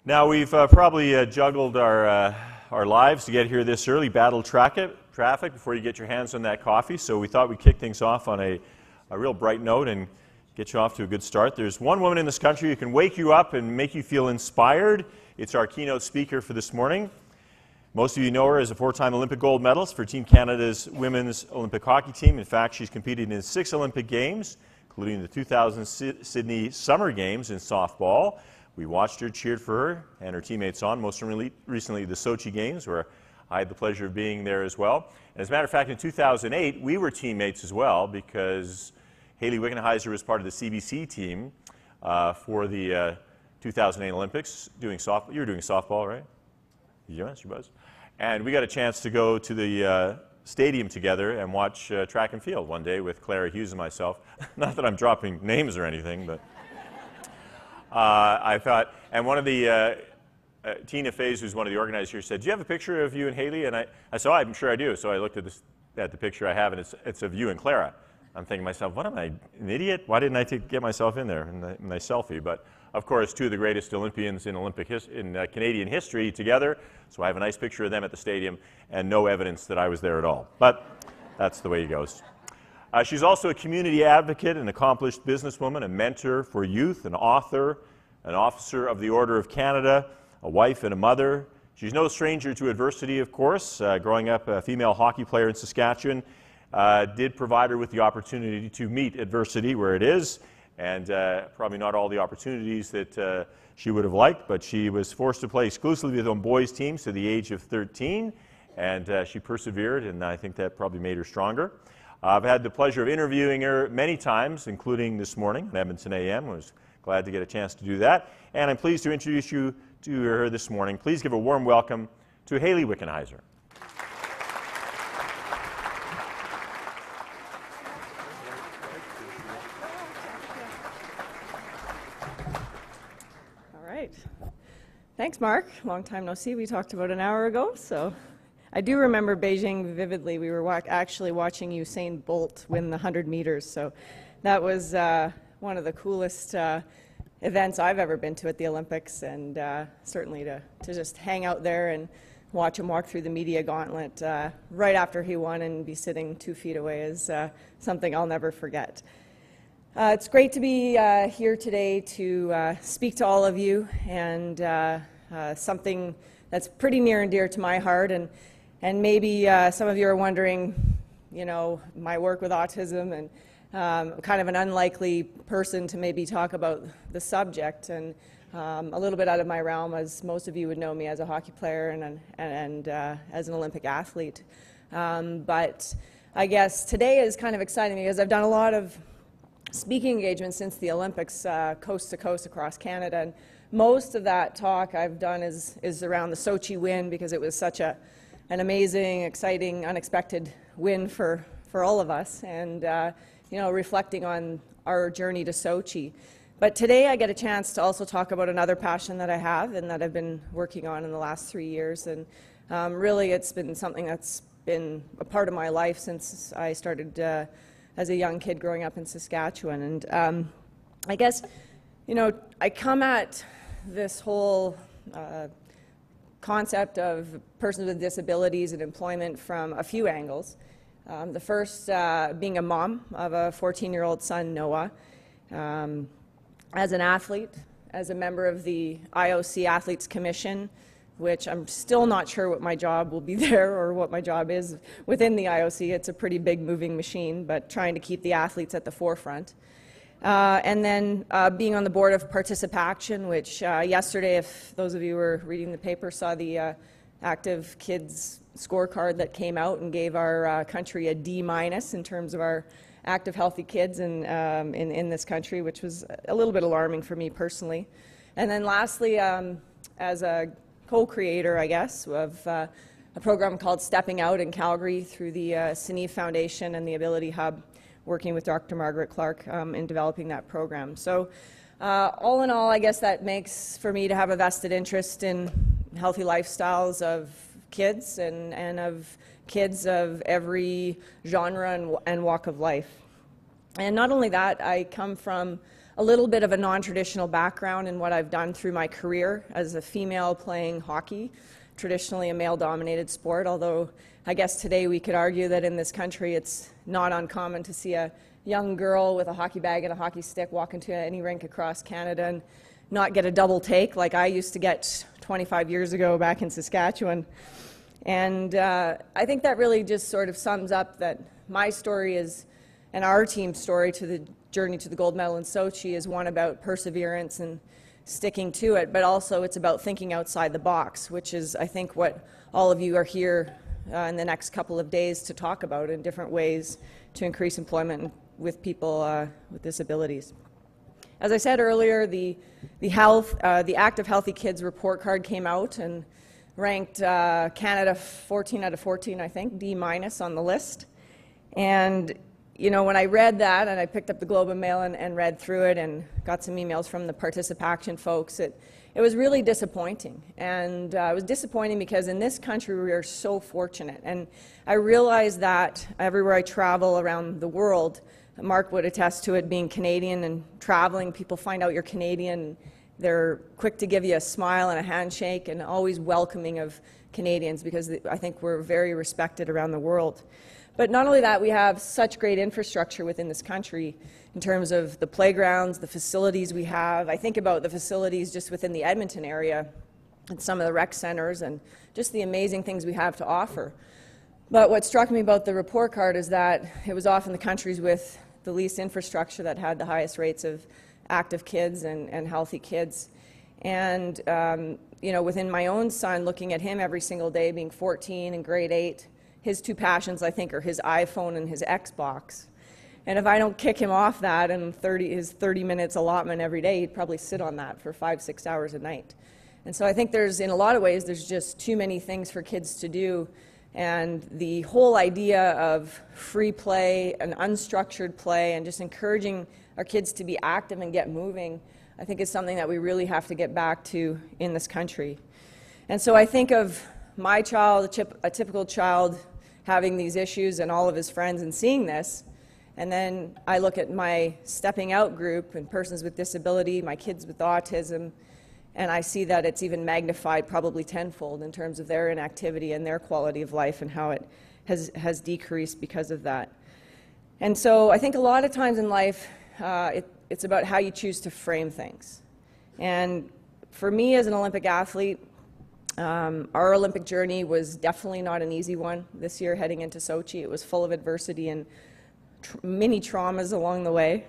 Now we've probably juggled our lives to get here this early, battled traffic before you get your hands on that coffee, so we thought we'd kick things off on a real bright note and get you off to a good start. There's one woman in this country who can wake you up and make you feel inspired. It's our keynote speaker for this morning. Most of you know her as a four-time Olympic gold medalist for Team Canada's women's Olympic hockey team. In fact, she's competed in 6 Olympic Games, including the 2000 Sydney Summer Games in softball. We watched her, cheered for her, and her teammates on, most recently the Sochi Games, where I had the pleasure of being there as well. And as a matter of fact, in 2008, we were teammates as well, because Hayley Wickenheiser was part of the CBC team for the 2008 Olympics, doing softball. You were doing softball, right? Yes, you was. And we got a chance to go to the stadium together and watch track and field one day with Clara Hughes and myself. Not that I'm dropping names or anything, but I thought, and one of the, Tina Faze, who's one of the organizers here, said, "Do you have a picture of you and Hayley?" And I said, "Oh, I'm sure I do." So I looked at the picture I have, and it's of you and Clara. I'm thinking to myself, what am I, an idiot? Why didn't I get myself in there in my selfie? But of course, 2 of the greatest Olympians in Canadian history together. So I have a nice picture of them at the stadium, and no evidence that I was there at all. But that's the way it goes. She's also a community advocate, an accomplished businesswoman, a mentor for youth, an author, an officer of the Order of Canada, a wife and a mother. She's no stranger to adversity, of course. Growing up a female hockey player in Saskatchewan did provide her with the opportunity to meet adversity where it is, and probably not all the opportunities that she would have liked, but she was forced to play exclusively on boys' teams to the age of 13, and she persevered, and I think that probably made her stronger. I've had the pleasure of interviewing her many times, including this morning on Edmonton AM. I was glad to get a chance to do that. And I'm pleased to introduce you to her this morning. Please give a warm welcome to Hayley Wickenheiser. All right. Thanks, Mark. Long time no see. We talked about an hour ago, so I do remember Beijing vividly. We were actually watching Usain Bolt win the 100 meters, so that was one of the coolest events I've ever been to at the Olympics, and certainly to just hang out there and watch him walk through the media gauntlet right after he won and be sitting 2 feet away is something I'll never forget. It's great to be here today to speak to all of you, and something that's pretty near and dear to my heart, and maybe some of you are wondering, you know, my work with autism, and kind of an unlikely person to maybe talk about the subject, and a little bit out of my realm, as most of you would know me as a hockey player and as an Olympic athlete. But I guess today is kind of exciting because I've done a lot of speaking engagements since the Olympics, coast to coast across Canada, and most of that talk I've done is around the Sochi win, because it was such an amazing, exciting, unexpected win for all of us, and you know, reflecting on our journey to Sochi. But today I get a chance to also talk about another passion that I have and that I've been working on in the last 3 years, and really it's been something that's been a part of my life since I started as a young kid growing up in Saskatchewan. And I guess, you know, I come at this whole concept of persons with disabilities and employment from a few angles. The first being a mom of a 14-year-old son, Noah, as an athlete, as a member of the IOC Athletes Commission, which I'm still not sure what my job will be there or what my job is within the IOC. It's a pretty big moving machine, but trying to keep the athletes at the forefront. And then being on the board of Participaction, which yesterday, if those of you were reading the paper, saw the Active Kids scorecard that came out and gave our country a D- in terms of our active, healthy kids in this country, which was a little bit alarming for me personally. And then lastly, as a co-creator, I guess, of a program called Stepping Out in Calgary through the Sineve Foundation and the Ability Hub, working with Dr. Margaret Clark in developing that program. So all in all, I guess that makes for me to have a vested interest in healthy lifestyles of kids and of kids of every genre and walk of life. And not only that, I come from a little bit of a non-traditional background in what I've done through my career as a female playing hockey, traditionally a male-dominated sport, although I guess today we could argue that in this country it's not uncommon to see a young girl with a hockey bag and a hockey stick walk into any rink across Canada and not get a double take like I used to get 25 years ago back in Saskatchewan. And I think that really just sort of sums up that my story is, and our team's story to the journey to the gold medal in Sochi, is one about perseverance and sticking to it, but also it's about thinking outside the box, which is, I think, what all of you are here in the next couple of days to talk about in different ways to increase employment with people with disabilities. As I said earlier, the Active Healthy Kids report card came out and ranked Canada 14 out of 14, I think, D- on the list. And you know, when I read that, and I picked up the Globe and Mail and read through it and got some emails from the Participation folks, it was really disappointing. And it was disappointing because in this country we are so fortunate. And I realize that everywhere I travel around the world, Mark would attest to it, being Canadian and traveling, people find out you're Canadian. They're quick to give you a smile and a handshake and always welcoming of Canadians, because I think we're very respected around the world. But not only that, we have such great infrastructure within this country in terms of the playgrounds, the facilities we have. I think about the facilities just within the Edmonton area and some of the rec centers and just the amazing things we have to offer. But what struck me about the report card is that it was often the countries with the least infrastructure that had the highest rates of active kids and healthy kids. And you know, within my own son, looking at him every single day, being 14 in grade 8, his two passions, I think, are his iPhone and his Xbox. And if I don't kick him off that and his 30 minutes allotment every day, he'd probably sit on that for 5-6 hours a night. And so I think in a lot of ways, there's just too many things for kids to do. And the whole idea of free play and unstructured play and just encouraging our kids to be active and get moving, I think is something that we really have to get back to in this country. And so I think of my child, a typical child, having these issues and all of his friends and seeing this, and then I look at my stepping out group and persons with disability, my kids with autism, and I see that it's even magnified probably tenfold in terms of their inactivity and their quality of life and how it has decreased because of that. And so I think a lot of times in life, it's about how you choose to frame things. And for me as an Olympic athlete, our Olympic journey was definitely not an easy one this year heading into Sochi. It was full of adversity and many traumas along the way,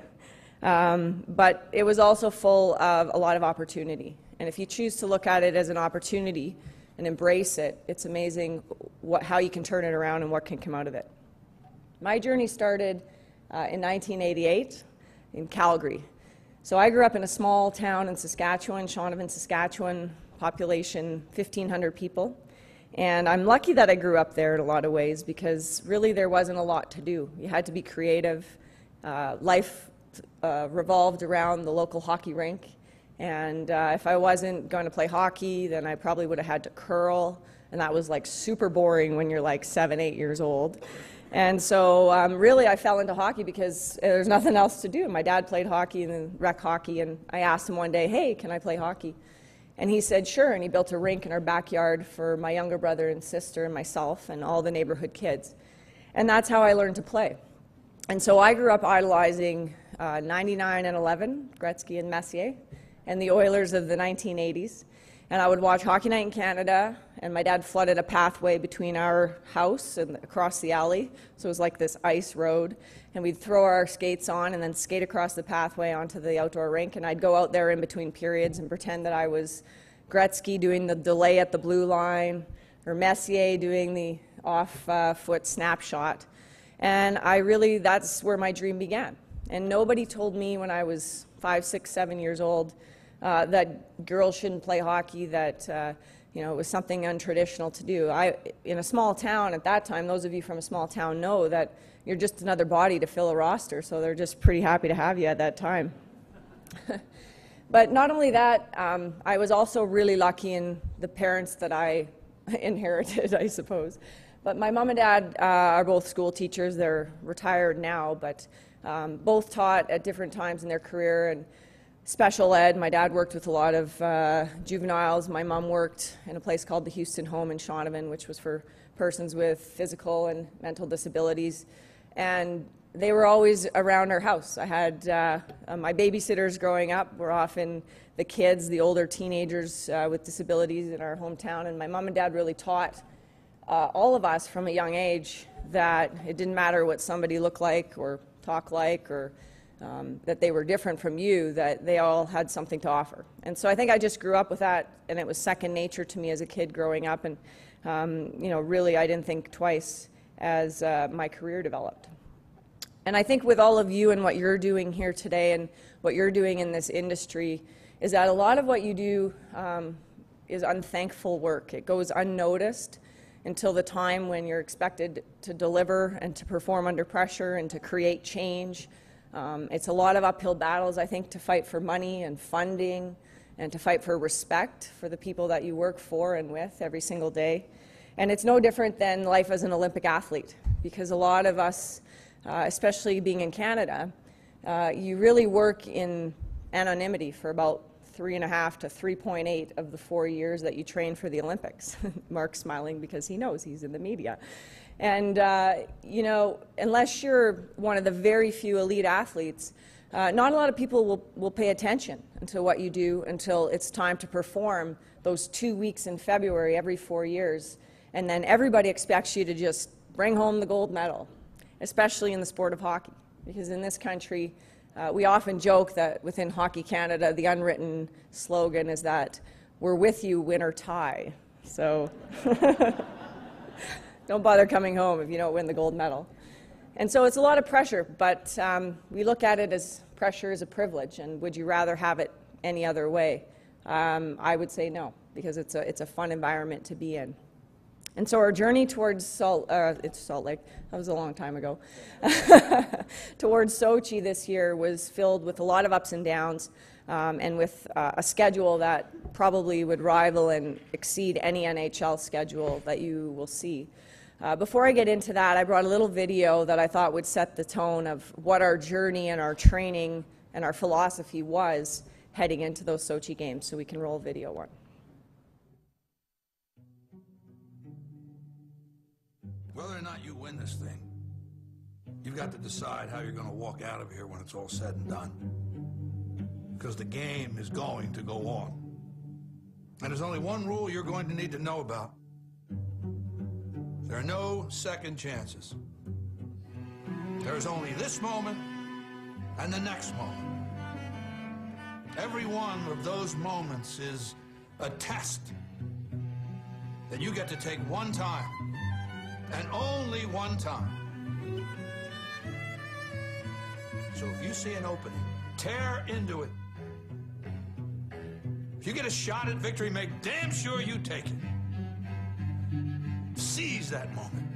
but it was also full of a lot of opportunity. And if you choose to look at it as an opportunity and embrace it, it's amazing how you can turn it around and what can come out of it. My journey started in 1988 in Calgary. So I grew up in a small town in Saskatchewan, Shaunavon, Saskatchewan, population 1,500 people. And I'm lucky that I grew up there in a lot of ways, because really there wasn't a lot to do. You had to be creative. Life revolved around the local hockey rink. And if I wasn't going to play hockey, then I probably would have had to curl. And that was like super boring when you're like 7, 8 years old. And so really I fell into hockey because there's nothing else to do. My dad played hockey and rec hockey, and I asked him one day, hey, can I play hockey? And he said, sure, and he built a rink in our backyard for my younger brother and sister and myself and all the neighborhood kids. And that's how I learned to play. And so I grew up idolizing 99 and 11, Gretzky and Messier, and the Oilers of the 1980s. And I would watch Hockey Night in Canada, and my dad flooded a pathway between our house and across the alley. So it was like this ice road. And we'd throw our skates on and then skate across the pathway onto the outdoor rink. And I'd go out there in between periods and pretend that I was Gretzky doing the delay at the blue line, or Messier doing the off-foot snapshot. And that's where my dream began. And nobody told me when I was 5, 6, 7 years old that girls shouldn't play hockey, that it was something untraditional to do. In a small town at that time, those of you from a small town know that you're just another body to fill a roster, so they're just pretty happy to have you at that time. But not only that, I was also really lucky in the parents that I inherited, I suppose. But my mom and dad are both school teachers. They're retired now, but both taught at different times in their career. And special ed, my dad worked with a lot of juveniles. My mom worked in a place called the Houston Home in Shaunavon, which was for persons with physical and mental disabilities. And they were always around our house. I had my babysitters growing up were often the kids, the older teenagers with disabilities in our hometown. And my mom and dad really taught all of us from a young age that it didn't matter what somebody looked like or talked like, or that they were different from you, that they all had something to offer. And so I think I just grew up with that, and it was second nature to me as a kid growing up. And you know, really I didn't think twice as my career developed. And I think with all of you and what you're doing here today and what you're doing in this industry is that a lot of what you do is unthankful work. It goes unnoticed until the time when you're expected to deliver and to perform under pressure and to create change. It's a lot of uphill battles, I think, to fight for money and funding and to fight for respect for the people that you work for and with every single day. And it's no different than life as an Olympic athlete, because a lot of us, especially being in Canada, you really work in anonymity for about 3.5 to 3.8 of the 4 years that you train for the Olympics. Mark's smiling because he knows he's in the media. And you know, unless you're one of the very few elite athletes, not a lot of people will pay attention to what you do until it's time to perform those 2 weeks in February every 4 years. And then everybody expects you to just bring home the gold medal, especially in the sport of hockey. Because in this country, we often joke that within Hockey Canada, the unwritten slogan is that we're with you, win or tie. So don't bother coming home if you don't win the gold medal. And so it's a lot of pressure, but we look at it as pressure is a privilege, and would you rather have it any other way? I would say no, because it's a fun environment to be in. And so our journey towards Salt Lake, that was a long time ago, towards Sochi this year was filled with a lot of ups and downs, and with a schedule that probably would rival and exceed any NHL schedule that you will see. Before I get into that, I brought a little video that I thought would set the tone of what our journey and our training and our philosophy was heading into those Sochi games. So we can roll video one. Whether or not you win this thing, you've got to decide how you're going to walk out of here when it's all said and done. Because the game is going to go on. And there's only one rule you're going to need to know about. There are no second chances. There's only this moment and the next moment. Every one of those moments is a test that you get to take one time. And only one time. So if you see an opening, tear into it. If you get a shot at victory, make damn sure you take it. Seize that moment.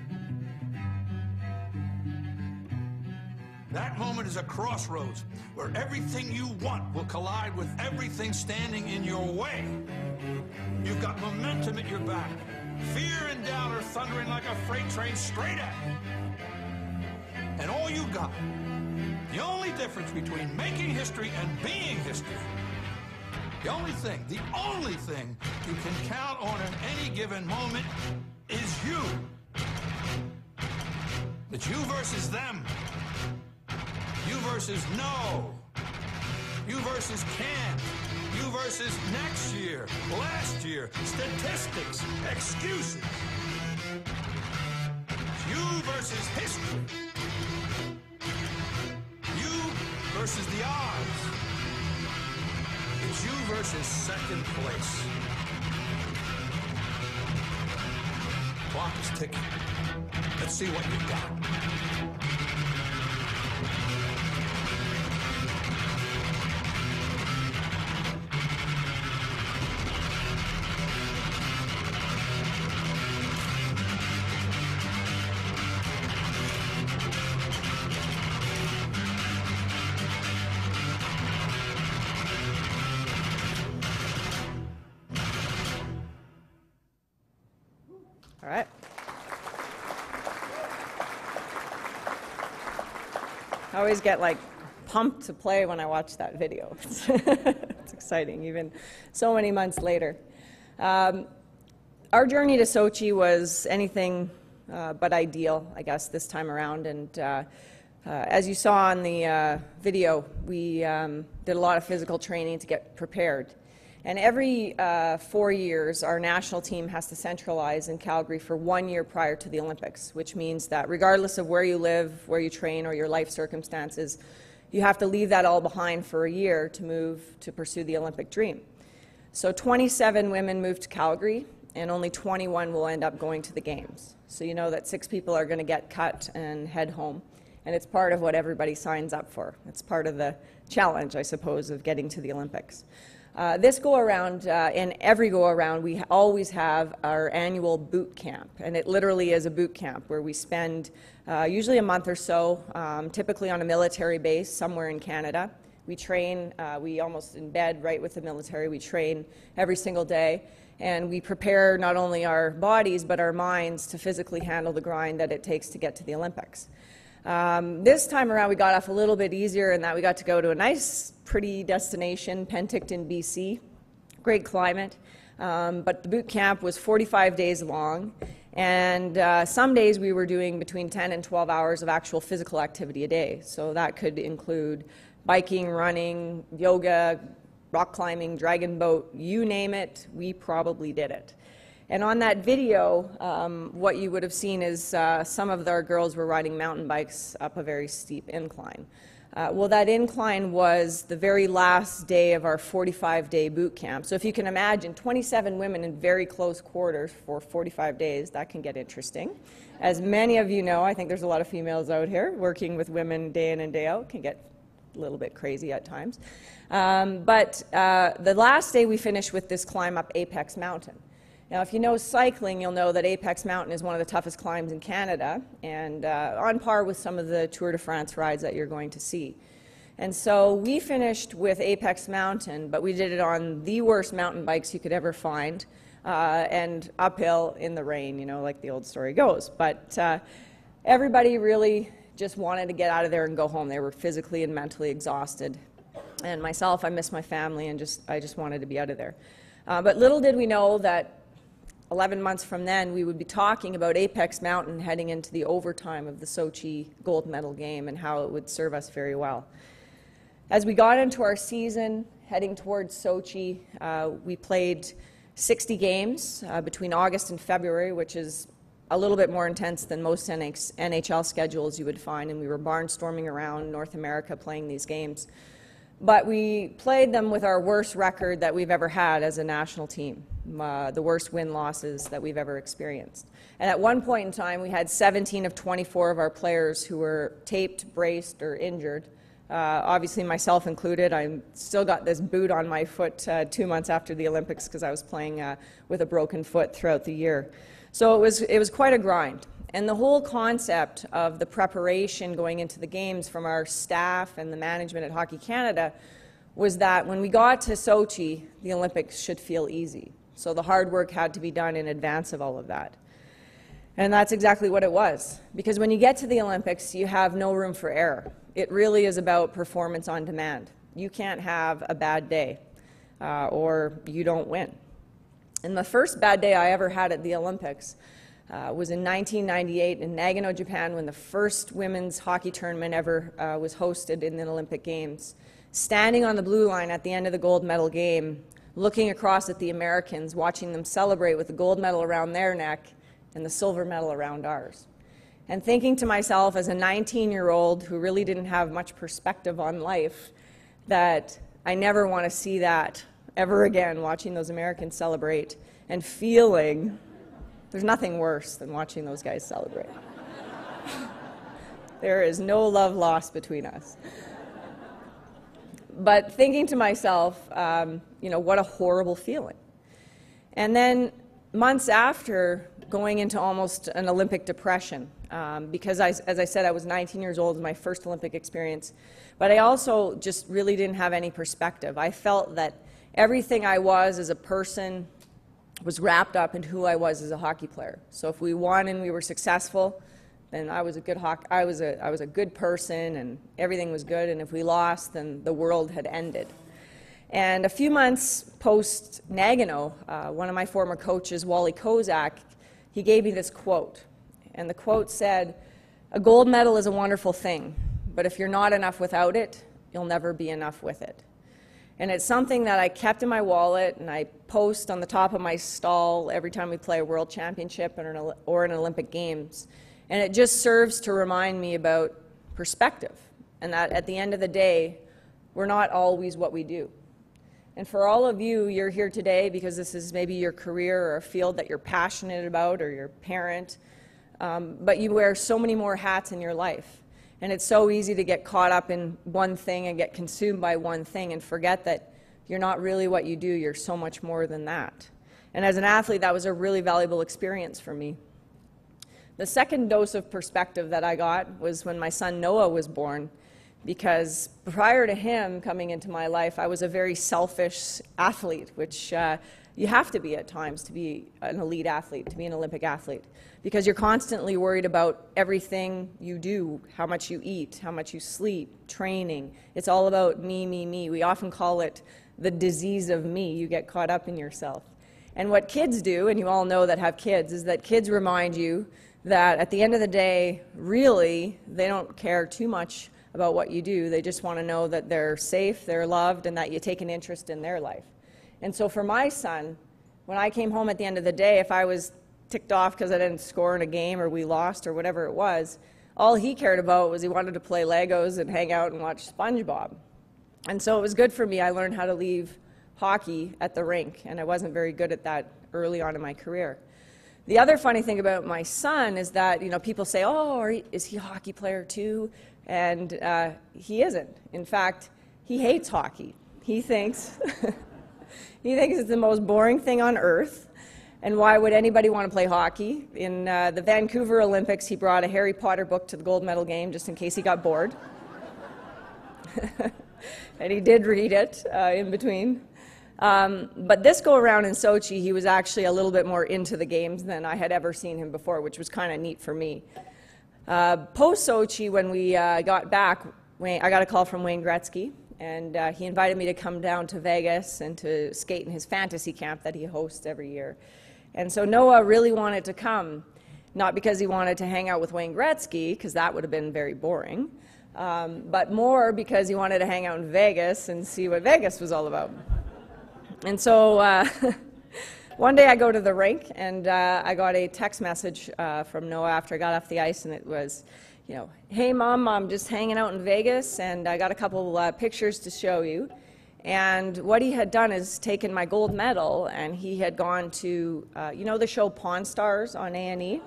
That moment is a crossroads where everything you want will collide with everything standing in your way. You've got momentum at your back. Fear and doubt are thundering like a freight train straight at you. And all you got, the only difference between making history and being history, the only thing you can count on at any given moment is you. It's you versus them. You versus no. You versus can't. You versus next year, last year, statistics, excuses. It's you versus history. You versus the odds. It's you versus second place. Clock is ticking. Let's see what you've got. All right. I always get like pumped to play when I watch that video. It's exciting, even so many months later. Our journey to Sochi was anything but ideal, I guess, this time around. And as you saw on the video, we did a lot of physical training to get prepared. And every 4 years, our national team has to centralize in Calgary for 1 year prior to the Olympics, which means that regardless of where you live, where you train, or your life circumstances, you have to leave that all behind for a year to move to pursue the Olympic dream. So 27 women moved to Calgary, and only 21 will end up going to the Games. So you know that 6 people are going to get cut and head home, and it's part of what everybody signs up for. It's part of the challenge, I suppose, of getting to the Olympics. This go-around, and every go-around, we always have our annual boot camp, and it literally is a boot camp where we spend usually a month or so, typically on a military base somewhere in Canada. We train, we almost in bed right with the military, we train every single day, and we prepare not only our bodies but our minds to physically handle the grind that it takes to get to the Olympics. This time around we got off a little bit easier in that we got to go to a nice, pretty destination, Penticton, BC. Great climate, but the boot camp was 45 days long, and some days we were doing between 10 and 12 hours of actual physical activity a day. So that could include biking, running, yoga, rock climbing, dragon boat, you name it, we probably did it. And on that video, what you would have seen is some of our girls were riding mountain bikes up a very steep incline. Well, that incline was the very last day of our 45-day boot camp. So if you can imagine 27 women in very close quarters for 45 days, that can get interesting. As many of you know, I think there's a lot of females out here working with women day in and day out, can get a little bit crazy at times. But the last day we finished with this climb up Apex Mountain. Now, if you know cycling, you'll know that Apex Mountain is one of the toughest climbs in Canada, and on par with some of the Tour de France rides that you're going to see. And so we finished with Apex Mountain, but we did it on the worst mountain bikes you could ever find, and uphill in the rain, you know, like the old story goes. But everybody really just wanted to get out of there and go home. They were physically and mentally exhausted. And myself, I missed my family, and I just wanted to be out of there. But little did we know that 11 months from then, we would be talking about Apex Mountain heading into the overtime of the Sochi gold medal game and how it would serve us very well. As we got into our season, heading towards Sochi, we played 60 games between August and February, which is a little bit more intense than most NHL schedules you would find, and we were barnstorming around North America playing these games. But we played them with our worst record that we've ever had as a national team, the worst win-losses that we've ever experienced. And at one point in time, we had 17 of 24 of our players who were taped, braced, or injured. Obviously, myself included. I still got this boot on my foot 2 months after the Olympics because I was playing with a broken foot throughout the year. So it was quite a grind. And the whole concept of the preparation going into the games from our staff and the management at Hockey Canada was that when we got to Sochi, the Olympics should feel easy. So the hard work had to be done in advance of all of that. And that's exactly what it was. Because when you get to the Olympics, you have no room for error. It really is about performance on demand. You can't have a bad day or you don't win. And the first bad day I ever had at the Olympics was in 1998 in Nagano, Japan, when the first women's hockey tournament ever was hosted in the Olympic Games. Standing on the blue line at the end of the gold medal game, looking across at the Americans, watching them celebrate with the gold medal around their neck and the silver medal around ours. And thinking to myself as a 19-year-old who really didn't have much perspective on life, that I never want to see that ever again, watching those Americans celebrate and feeling there's nothing worse than watching those guys celebrate. There is no love lost between us. But thinking to myself, you know, what a horrible feeling. And then months after, going into almost an Olympic depression, because as I said, I was 19 years old, it was my first Olympic experience, but I also just really didn't have any perspective. I felt that everything I was as a person was wrapped up in who I was as a hockey player. So if we won and we were successful, then I was a good person and everything was good, and if we lost, then the world had ended. And a few months post Nagano, one of my former coaches, Wally Kozak, he gave me this quote. And the quote said, "A gold medal is a wonderful thing, but if you're not enough without it, you'll never be enough with it." And it's something that I kept in my wallet, and I post on the top of my stall every time we play a world championship or an Olympic Games. And it just serves to remind me about perspective, and that at the end of the day, we're not always what we do. And for all of you, you're here today because this is maybe your career or a field that you're passionate about, or your parent, but you wear so many more hats in your life. And it's so easy to get caught up in one thing and get consumed by one thing and forget that you're not really what you do, you're so much more than that. And as an athlete, that was a really valuable experience for me. The second dose of perspective that I got was when my son Noah was born, because prior to him coming into my life, I was a very selfish athlete, which you have to be at times to be an elite athlete, to be an Olympic athlete, because you're constantly worried about everything you do, how much you eat, how much you sleep, training. It's all about me, me, me. We often call it the disease of me. You get caught up in yourself. And what kids do, and you all know that have kids, is that kids remind you that at the end of the day, really, they don't care too much about what you do. They just want to know that they're safe, they're loved, and that you take an interest in their life. And so for my son, when I came home at the end of the day, if I was ticked off because I didn't score in a game or we lost or whatever it was, all he cared about was he wanted to play Legos and hang out and watch SpongeBob. And so it was good for me. I learned how to leave hockey at the rink, and I wasn't very good at that early on in my career. The other funny thing about my son is that, you know, people say, "Oh, is he a hockey player too?" And he isn't. In fact, he hates hockey. He thinks it's the most boring thing on earth. And why would anybody want to play hockey? In the Vancouver Olympics, he brought a Harry Potter book to the gold medal game just in case he got bored. And he did read it in between. But this go around in Sochi, he was actually a little bit more into the games than I had ever seen him before, which was kind of neat for me. Post-Sochi, when we got back, I got a call from Wayne Gretzky, and he invited me to come down to Vegas and to skate in his fantasy camp that he hosts every year. And so Noah really wanted to come, not because he wanted to hang out with Wayne Gretzky, because that would have been very boring, but more because he wanted to hang out in Vegas and see what Vegas was all about. And so one day I go to the rink, and I got a text message from Noah after I got off the ice, and it was, you know, "Hey Mom, I'm just hanging out in Vegas, and I got a couple pictures to show you." And what he had done is taken my gold medal, and he had gone to, you know the show Pawn Stars on A&E?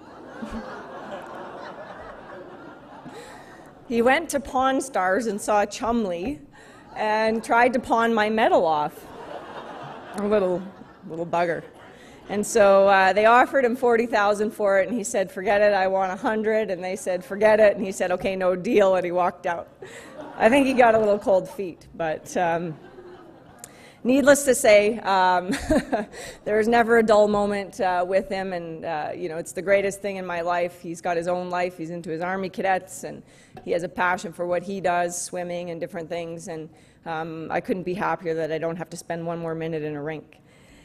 He went to Pawn Stars and saw Chumley and tried to pawn my medal off. A little bugger. And so they offered him $40,000 for it, and he said, "Forget it, I want $100," and they said, "Forget it," and he said, "Okay, no deal," and he walked out. I think he got a little cold feet, but needless to say, there was never a dull moment with him, and you know, it's the greatest thing in my life. He's got his own life. He's into his Army cadets, and he has a passion for what he does, swimming and different things, and I couldn't be happier that I don't have to spend one more minute in a rink.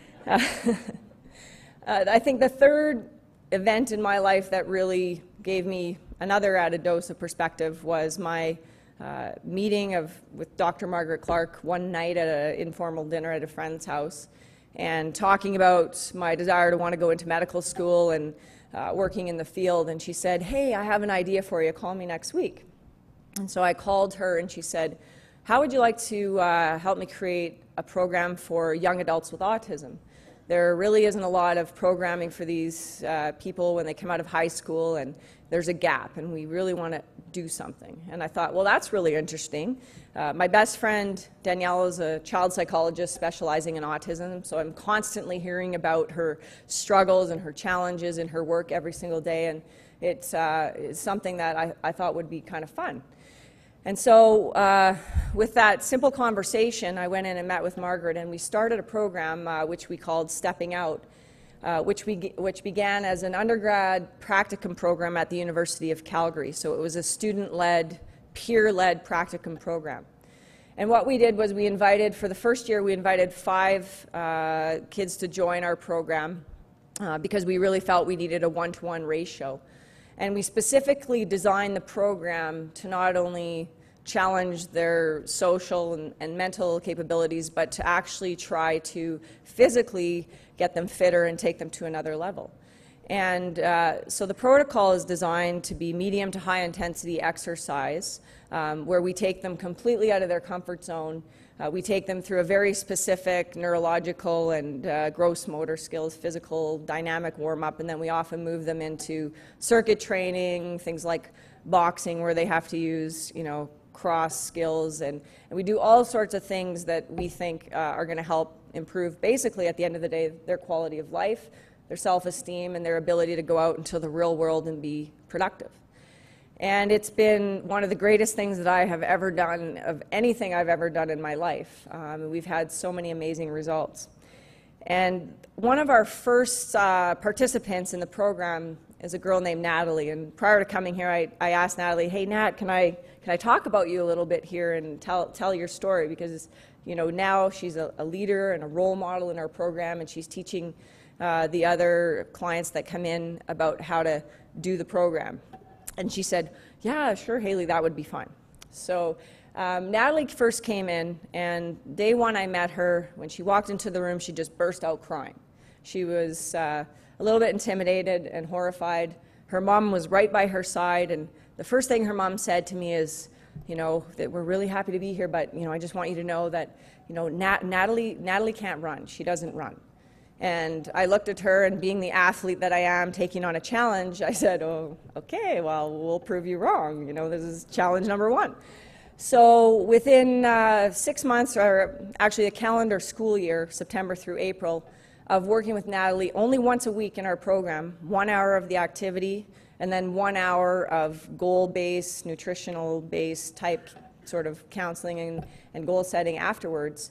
I think the third event in my life that really gave me another added dose of perspective was my meeting with Dr. Margaret Clark one night at an informal dinner at a friend's house, and talking about my desire to want to go into medical school and working in the field. And she said, "Hey, I have an idea for you. Call me next week." And so I called her, and she said, "How would you like to help me create a program for young adults with autism? There really isn't a lot of programming for these people when they come out of high school, and there's a gap, and we really want to do something." And I thought, well, that's really interesting. My best friend, Danielle, is a child psychologist specializing in autism, so I'm constantly hearing about her struggles and her challenges in her work every single day, and it's something that I thought would be kind of fun. And so with that simple conversation, I went in and met with Margaret, and we started a program which we called Stepping Out, which began as an undergrad practicum program at the University of Calgary. So it was a student-led, peer-led practicum program. And what we did was we invited, for the first year, we invited 5 kids to join our program because we really felt we needed a 1-to-1 ratio. And we specifically designed the program to not only challenge their social and mental capabilities, but to actually try to physically get them fitter and take them to another level. And so the protocol is designed to be medium to high intensity exercise, where we take them completely out of their comfort zone. We take them through a very specific neurological and gross motor skills, physical, dynamic warm-up, and then we often move them into circuit training, things like boxing, where they have to use, cross skills, and we do all sorts of things that we think are going to help improve, basically, at the end of the day, their quality of life, their self-esteem, and their ability to go out into the real world and be productive. And it's been one of the greatest things that I have ever done, of anything I've ever done in my life. We've had so many amazing results. And one of our first participants in the program is a girl named Natalie. And prior to coming here, I asked Natalie, "Hey, Nat, can I talk about you a little bit here and tell your story?" Because now she's a leader and a role model in our program, and she's teaching the other clients that come in about how to do the program. And she said, "Yeah, sure, Hayley, that would be fine." So Natalie first came in, and day one I met her. When she walked into the room, she just burst out crying. She was a little bit intimidated and horrified. Her mom was right by her side, and the first thing her mom said to me is, that we're really happy to be here, but I just want you to know that Natalie can't run. She doesn't run. And I looked at her, and being the athlete that I am, taking on a challenge, I said, "Oh, okay, well, we'll prove you wrong. This is challenge number 1. So within 6 months, or actually a calendar school year, September through April, of working with Natalie only once a week in our program, 1 hour of the activity, and then 1 hour of goal-based, nutritional-based type sort of counseling and goal setting afterwards.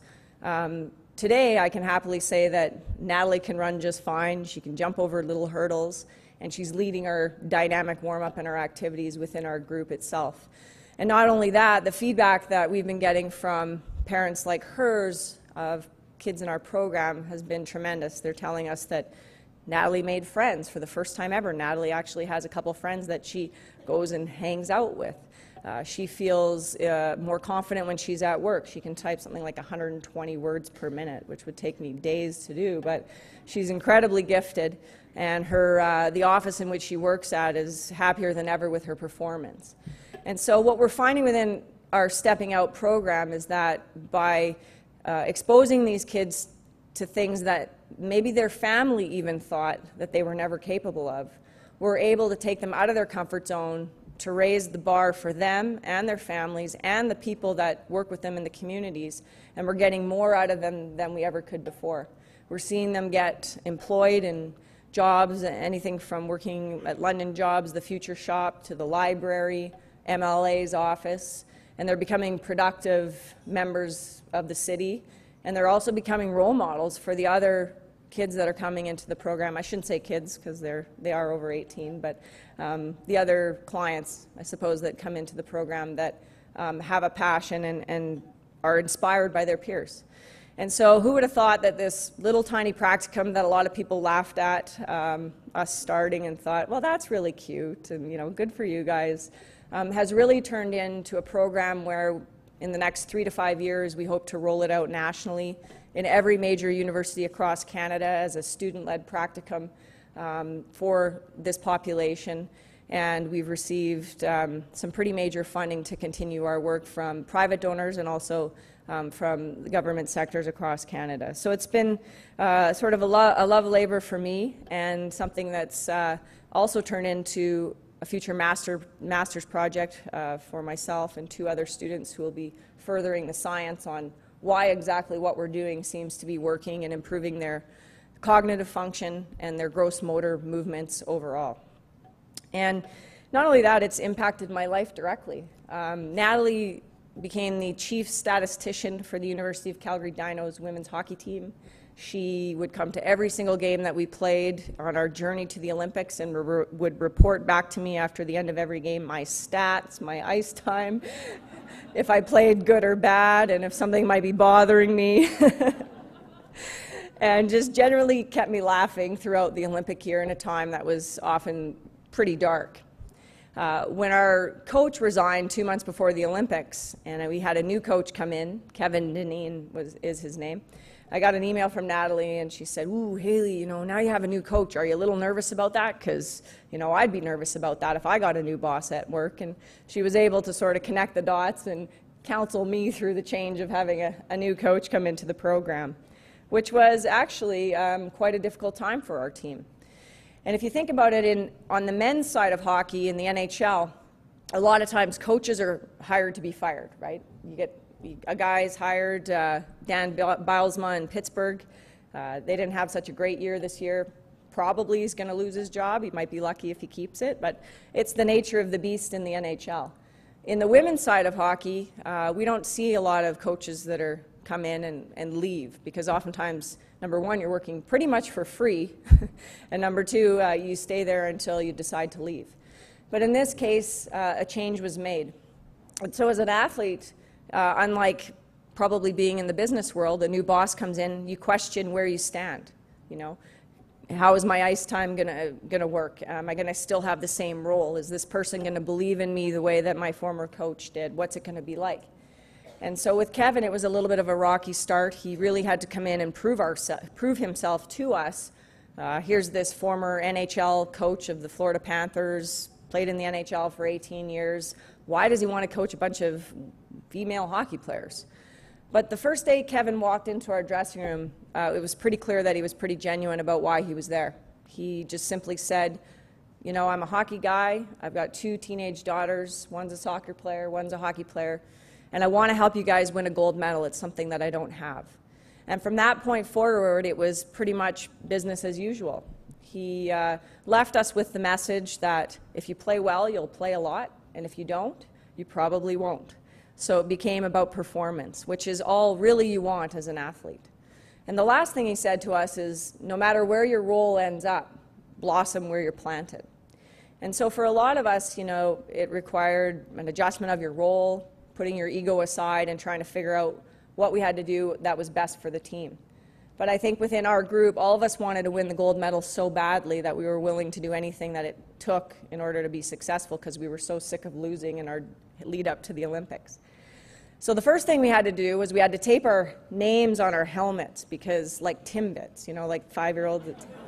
Today, I can happily say that Natalie can run just fine. She can jump over little hurdles, and she's leading our dynamic warm-up and our activities within our group itself. And not only that, the feedback that we've been getting from parents like hers of kids in our program has been tremendous. They're telling us that Natalie made friends for the first time ever. Natalie actually has a couple friends that she goes and hangs out with. She feels more confident when she's at work. She can type something like 120 words per minute, which would take me days to do, but she's incredibly gifted, and the office in which she works at is happier than ever with her performance. And so what we're finding within our Stepping Out program is that by exposing these kids to things that maybe their family even thought that they were never capable of, we're able to take them out of their comfort zone, to raise the bar for them and their families and the people that work with them in the communities, and we're getting more out of them than we ever could before. We're seeing them get employed in jobs, anything from working at London Jobs, the Future Shop, to the library, MLA's office, and they're becoming productive members of the city, and they're also becoming role models for the other kids that are coming into the program. I shouldn't say kids because they are over 18, but the other clients, I suppose, that come into the program that have a passion and are inspired by their peers. And so who would have thought that this little tiny practicum that a lot of people laughed at us starting and thought, well, that's really cute and good for you guys, has really turned into a program where in the next 3 to 5 years we hope to roll it out nationally in every major university across Canada as a student-led practicum for this population. And we've received some pretty major funding to continue our work from private donors and also from the government sectors across Canada. So it's been sort of a love labor for me, and something that's also turned into a future master's project for myself and 2 other students who will be furthering the science on why exactly what we're doing seems to be working and improving their cognitive function and their gross motor movements overall. And not only that, it's impacted my life directly. Natalie became the chief statistician for the University of Calgary Dinos women's hockey team, She would come to every single game that we played on our journey to the Olympics and would report back to me after the end of every game my stats, my ice time, if I played good or bad, and if something might be bothering me. And just generally kept me laughing throughout the Olympic year in a time that was often pretty dark. When our coach resigned 2 months before the Olympics, and we had a new coach come in, Kevin Dineen is his name, I got an email from Natalie, and she said, "Ooh, Hayley, now you have a new coach. Are you a little nervous about that? Because, I'd be nervous about that if I got a new boss at work." And she was able to sort of connect the dots and counsel me through the change of having a new coach come into the program, which was actually quite a difficult time for our team. And if you think about it, on the men's side of hockey in the NHL, a lot of times coaches are hired to be fired, right? A guy's hired, Dan Bilesma in Pittsburgh. They didn't have such a great year this year. Probably he's going to lose his job. He might be lucky if he keeps it, but it's the nature of the beast in the NHL. In the women's side of hockey, we don't see a lot of coaches that come in and leave, because oftentimes, number one, you're working pretty much for free, and number two, you stay there until you decide to leave. But in this case, a change was made. And so as an athlete, unlike probably being in the business world, a new boss comes in, you question where you stand. How is my ice time gonna work? Am I gonna still have the same role? Is this person gonna believe in me the way that my former coach did? What's it gonna be like? And so with Kevin, it was a little bit of a rocky start. He really had to come in and prove himself to us. Here's this former NHL coach of the Florida Panthers, played in the NHL for 18 years. Why does he want to coach a bunch of female hockey players? But the first day Kevin walked into our dressing room, it was pretty clear that he was pretty genuine about why he was there. He just simply said, I'm a hockey guy. I've got 2 teenage daughters. One's a soccer player, one's a hockey player. And I want to help you guys win a gold medal. It's something that I don't have. And from that point forward, it was pretty much business as usual. He left us with the message that if you play well, you'll play a lot. And if you don't, you probably won't. So it became about performance, which is all really you want as an athlete. And the last thing he said to us is, no matter where your role ends up, blossom where you're planted. And so for a lot of us, it required an adjustment of your role, putting your ego aside and trying to figure out what we had to do that was best for the team. But I think within our group, all of us wanted to win the gold medal so badly that we were willing to do anything that it took in order to be successful, because we were so sick of losing in our lead up to the Olympics. So the first thing we had to do was we had to tape our names on our helmets, because like Timbits, like 5-year-olds,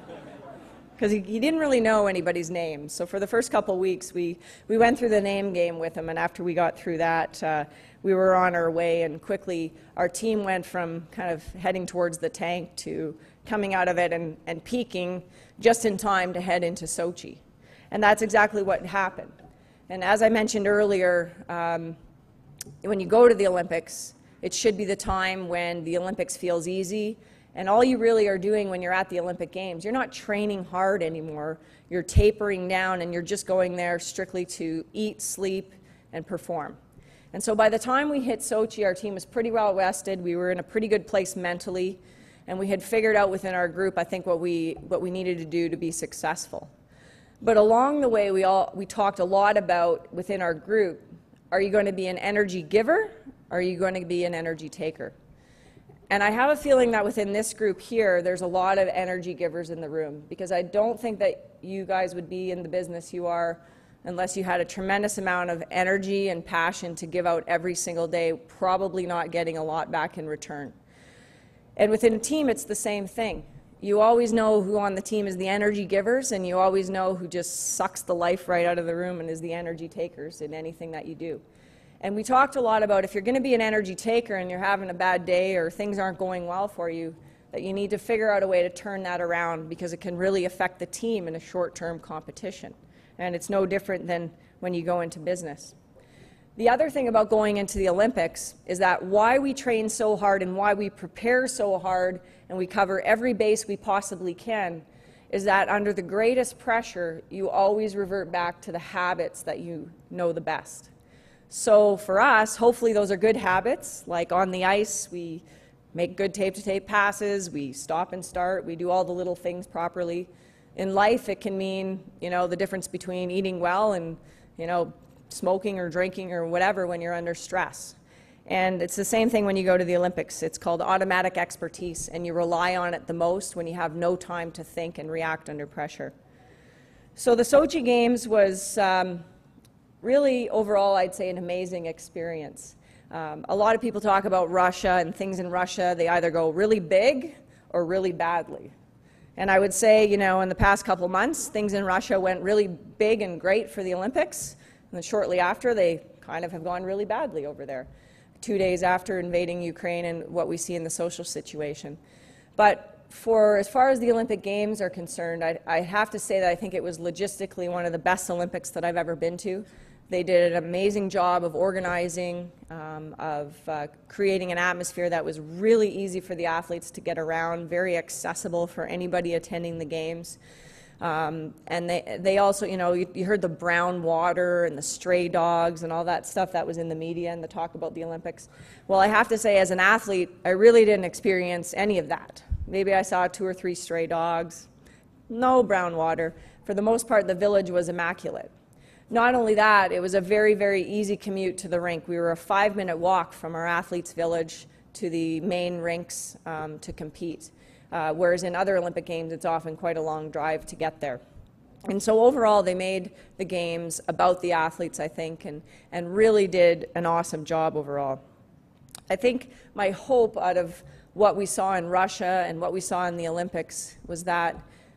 because he didn't really know anybody's names. So for the first couple weeks, we went through the name game with him, and after we got through that, we were on our way, and quickly our team went from kind of heading towards the tank to coming out of it and peaking just in time to head into Sochi. And that's exactly what happened. And as I mentioned earlier, when you go to the Olympics, it should be the time when the Olympics feels easy. And all you really are doing when you're at the Olympic Games, you're not training hard anymore. You're tapering down, and you're just going there strictly to eat, sleep, and perform. And so by the time we hit Sochi, our team was pretty well rested. We were in a pretty good place mentally, and we had figured out within our group, I think, what we needed to do to be successful. But along the way, we talked a lot about, within our group, are you going to be an energy giver, or are you going to be an energy taker? And I have a feeling that within this group here, there's a lot of energy givers in the room, because I don't think that you guys would be in the business you are unless you had a tremendous amount of energy and passion to give out every single day, probably not getting a lot back in return. And within a team, it's the same thing. You always know who on the team is the energy givers, and you always know who just sucks the life right out of the room and is the energy takers in anything that you do. And we talked a lot about, if you're going to be an energy taker and you're having a bad day or things aren't going well for you, that you need to figure out a way to turn that around, because it can really affect the team in a short-term competition. And it's no different than when you go into business. The other thing about going into the Olympics is that why we train so hard and why we prepare so hard and we cover every base we possibly can is that under the greatest pressure, you always revert back to the habits that you know the best. So for us, hopefully those are good habits. Like on the ice, we make good tape-to-tape passes, we stop and start, we do all the little things properly. In life, it can mean, the difference between eating well and, smoking or drinking or whatever when you're under stress. And it's the same thing when you go to the Olympics. It's called automatic expertise, and you rely on it the most when you have no time to think and react under pressure. So the Sochi Games was really, overall, I'd say an amazing experience. A lot of people talk about Russia and things in Russia. They either go really big or really badly. And I would say, in the past couple months, things in Russia went really big and great for the Olympics. And then shortly after, they kind of have gone really badly over there. 2 days after invading Ukraine and what we see in the social situation. But as far as the Olympic Games are concerned, I have to say that I think it was logistically one of the best Olympics that I've ever been to. They did an amazing job of organizing, of creating an atmosphere that was really easy for the athletes to get around, very accessible for anybody attending the games. And they also, you heard the brown water and the stray dogs and all that stuff that was in the media and the talk about the Olympics. Well, I have to say, as an athlete, I really didn't experience any of that. Maybe I saw 2 or 3 stray dogs, no brown water. For the most part, the village was immaculate. Not only that, it was a very, very easy commute to the rink. We were a 5-minute walk from our athletes' village to the main rinks to compete. Whereas in other Olympic Games, it's often quite a long drive to get there. And so overall, they made the Games about the athletes, I think, and really did an awesome job overall. I think my hope out of what we saw in Russia and what we saw in the Olympics was that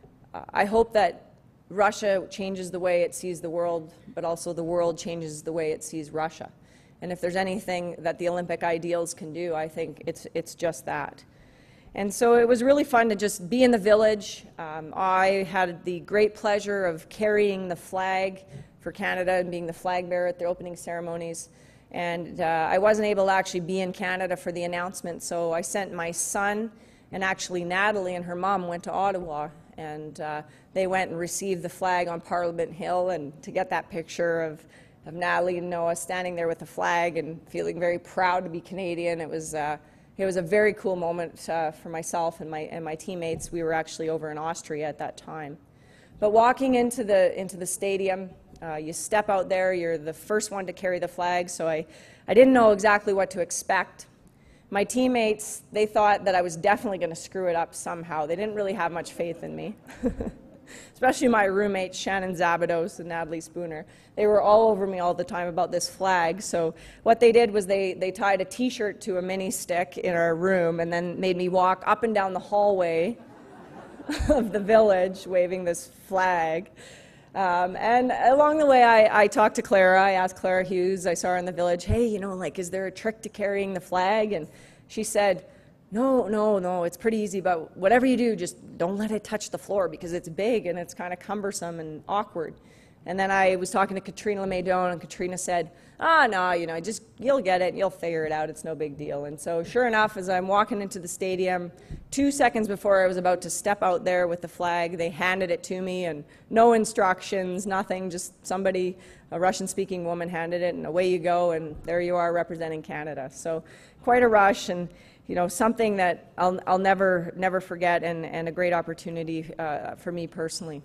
I hope that Russia changes the way it sees the world, but also the world changes the way it sees Russia. And if there's anything that the Olympic ideals can do, I think it's just that. And so it was really fun to just be in the village. I had the great pleasure of carrying the flag for Canada and being the flag bearer at the opening ceremonies. And I wasn't able to actually be in Canada for the announcement, so I sent my son, and actually Natalie and her mom went to Ottawa, and they went and received the flag on Parliament Hill, and to get that picture of Natalie and Noah standing there with the flag and feeling very proud to be Canadian, it was a very cool moment for myself and my teammates. We were actually over in Austria at that time. But walking into the stadium, you step out there, you're the first one to carry the flag, so I didn't know exactly what to expect. My teammates, they thought that I was definitely going to screw it up somehow. They didn't really have much faith in me. Especially my roommates, Shannon Zabados and Natalie Spooner. They were all over me all the time about this flag. So what they did was they tied a T-shirt to a mini stick in our room and then made me walk up and down the hallway of the village waving this flag. And along the way, I talked to Clara. I asked Clara Hughes, I saw her in the village, hey, is there a trick to carrying the flag? And she said, no, it's pretty easy, but whatever you do, just don't let it touch the floor because it's big and it's kind of cumbersome and awkward. And then I was talking to Katrina LeMaidon, and Katrina said, no, just you'll get it, you'll figure it out, it's no big deal. And so sure enough, as I'm walking into the stadium, 2 seconds before I was about to step out there with the flag, they handed it to me, and no instructions, nothing, just somebody, a Russian-speaking woman handed it, and away you go, and there you are representing Canada. So quite a rush, and something that I'll never forget, and a great opportunity for me personally.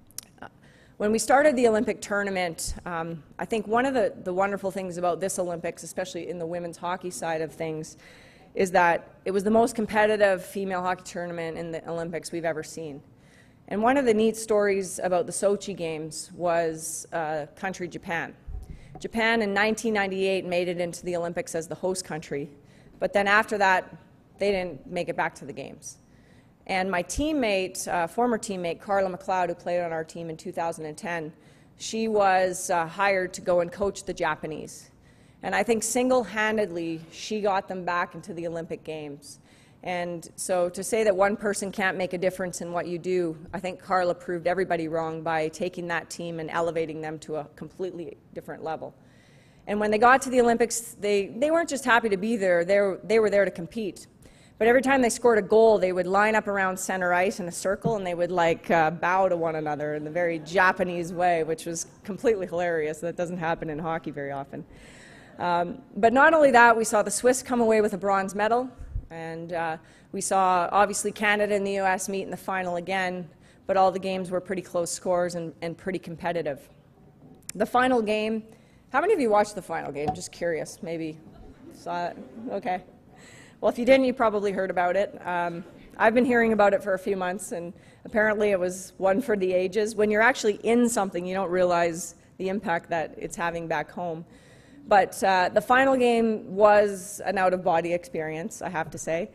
When we started the Olympic tournament, I think one of the wonderful things about this Olympics, especially in the women's hockey side of things, is that it was the most competitive female hockey tournament in the Olympics we've ever seen. And one of the neat stories about the Sochi Games was country Japan. Japan in 1998 made it into the Olympics as the host country, but then after that, they didn't make it back to the Games. And my teammate, former teammate, Carla McLeod, who played on our team in 2010, she was hired to go and coach the Japanese. And I think single-handedly, she got them back into the Olympic Games. And so to say that one person can't make a difference in what you do, I think Carla proved everybody wrong by taking that team and elevating them to a completely different level. And when they got to the Olympics, they weren't just happy to be there, they were there to compete. But every time they scored a goal, they would line up around center ice in a circle, and they would bow to one another in the very Japanese way, which was completely hilarious. That doesn't happen in hockey very often. But not only that, we saw the Swiss come away with a bronze medal, And we saw, obviously, Canada and the US meet in the final again, but all the games were pretty close scores and pretty competitive. The final game, how many of you watched the final game? Just curious, maybe saw it? Okay. Well, if you didn't, you probably heard about it. I've been hearing about it for a few months, and apparently it was one for the ages. When you're actually in something, you don't realize the impact that it's having back home. But the final game was an out-of-body experience, I have to say.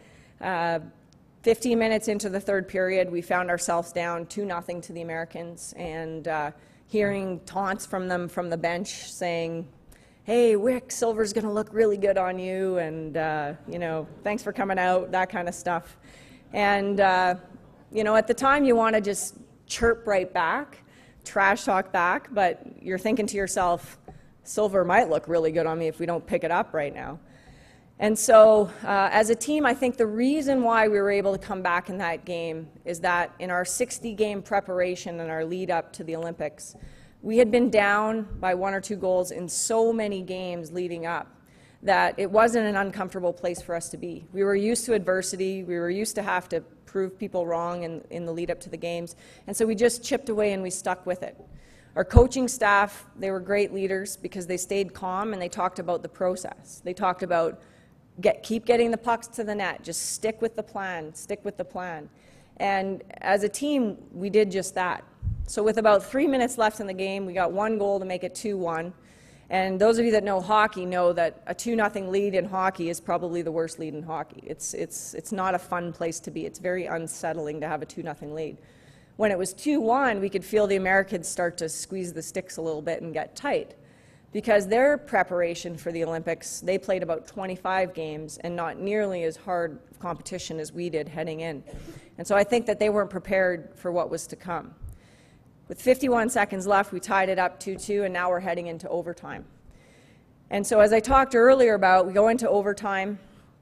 15 minutes into the third period, we found ourselves down 2-0 to the Americans, and hearing taunts from them from the bench saying, "Hey, Wick, silver's going to look really good on you," and, you know, "Thanks for coming out," that kind of stuff. And, you know, at the time you want to just chirp right back, trash talk back, but you're thinking to yourself, silver might look really good on me if we don't pick it up right now. And so, as a team, I think the reason why we were able to come back in that game is that in our 60-game preparation and our lead up to the Olympics, we had been down by 1 or 2 goals in so many games leading up that it wasn't an uncomfortable place for us to be. We were used to adversity. We were used to have to prove people wrong in the lead up to the games. And so we just chipped away and we stuck with it. Our coaching staff, they were great leaders because they stayed calm and they talked about the process. They talked about keep getting the pucks to the net, just stick with the plan, stick with the plan. And as a team, we did just that. So with about 3 minutes left in the game, we got 1 goal to make it 2-1. And those of you that know hockey know that a 2-0 lead in hockey is probably the worst lead in hockey. It's not a fun place to be. It's very unsettling to have a 2-0 lead. When it was 2-1, we could feel the Americans start to squeeze the sticks a little bit and get tight. Because their preparation for the Olympics, they played about 25 games and not nearly as hard competition as we did heading in. And so I think that they weren't prepared for what was to come. With 51 seconds left, we tied it up 2-2, and now we're heading into overtime. And so as I talked earlier about, we go into overtime,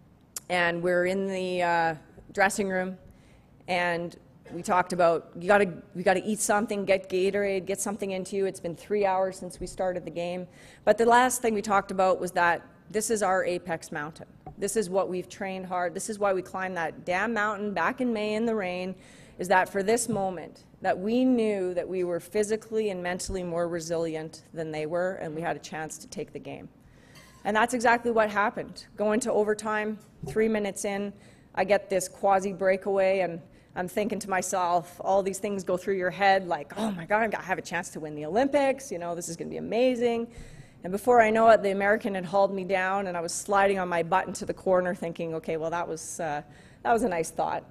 and we're in the dressing room, and we talked about we got to eat something, get Gatorade, get something into you. It's been 3 hours since we started the game. But the last thing we talked about was that this is our apex mountain. This is what we've trained hard. This is why we climbed that damn mountain back in May in the rain, is that for this moment, that we knew that we were physically and mentally more resilient than they were, and we had a chance to take the game. And that's exactly what happened. Going to overtime, 3 minutes in, I get this quasi breakaway, and I'm thinking to myself, all these things go through your head like, oh my God, I have a chance to win the Olympics, you know, this is going to be amazing. And before I know it, the American had hauled me down, and I was sliding on my butt into the corner thinking, okay, well, that was a nice thought.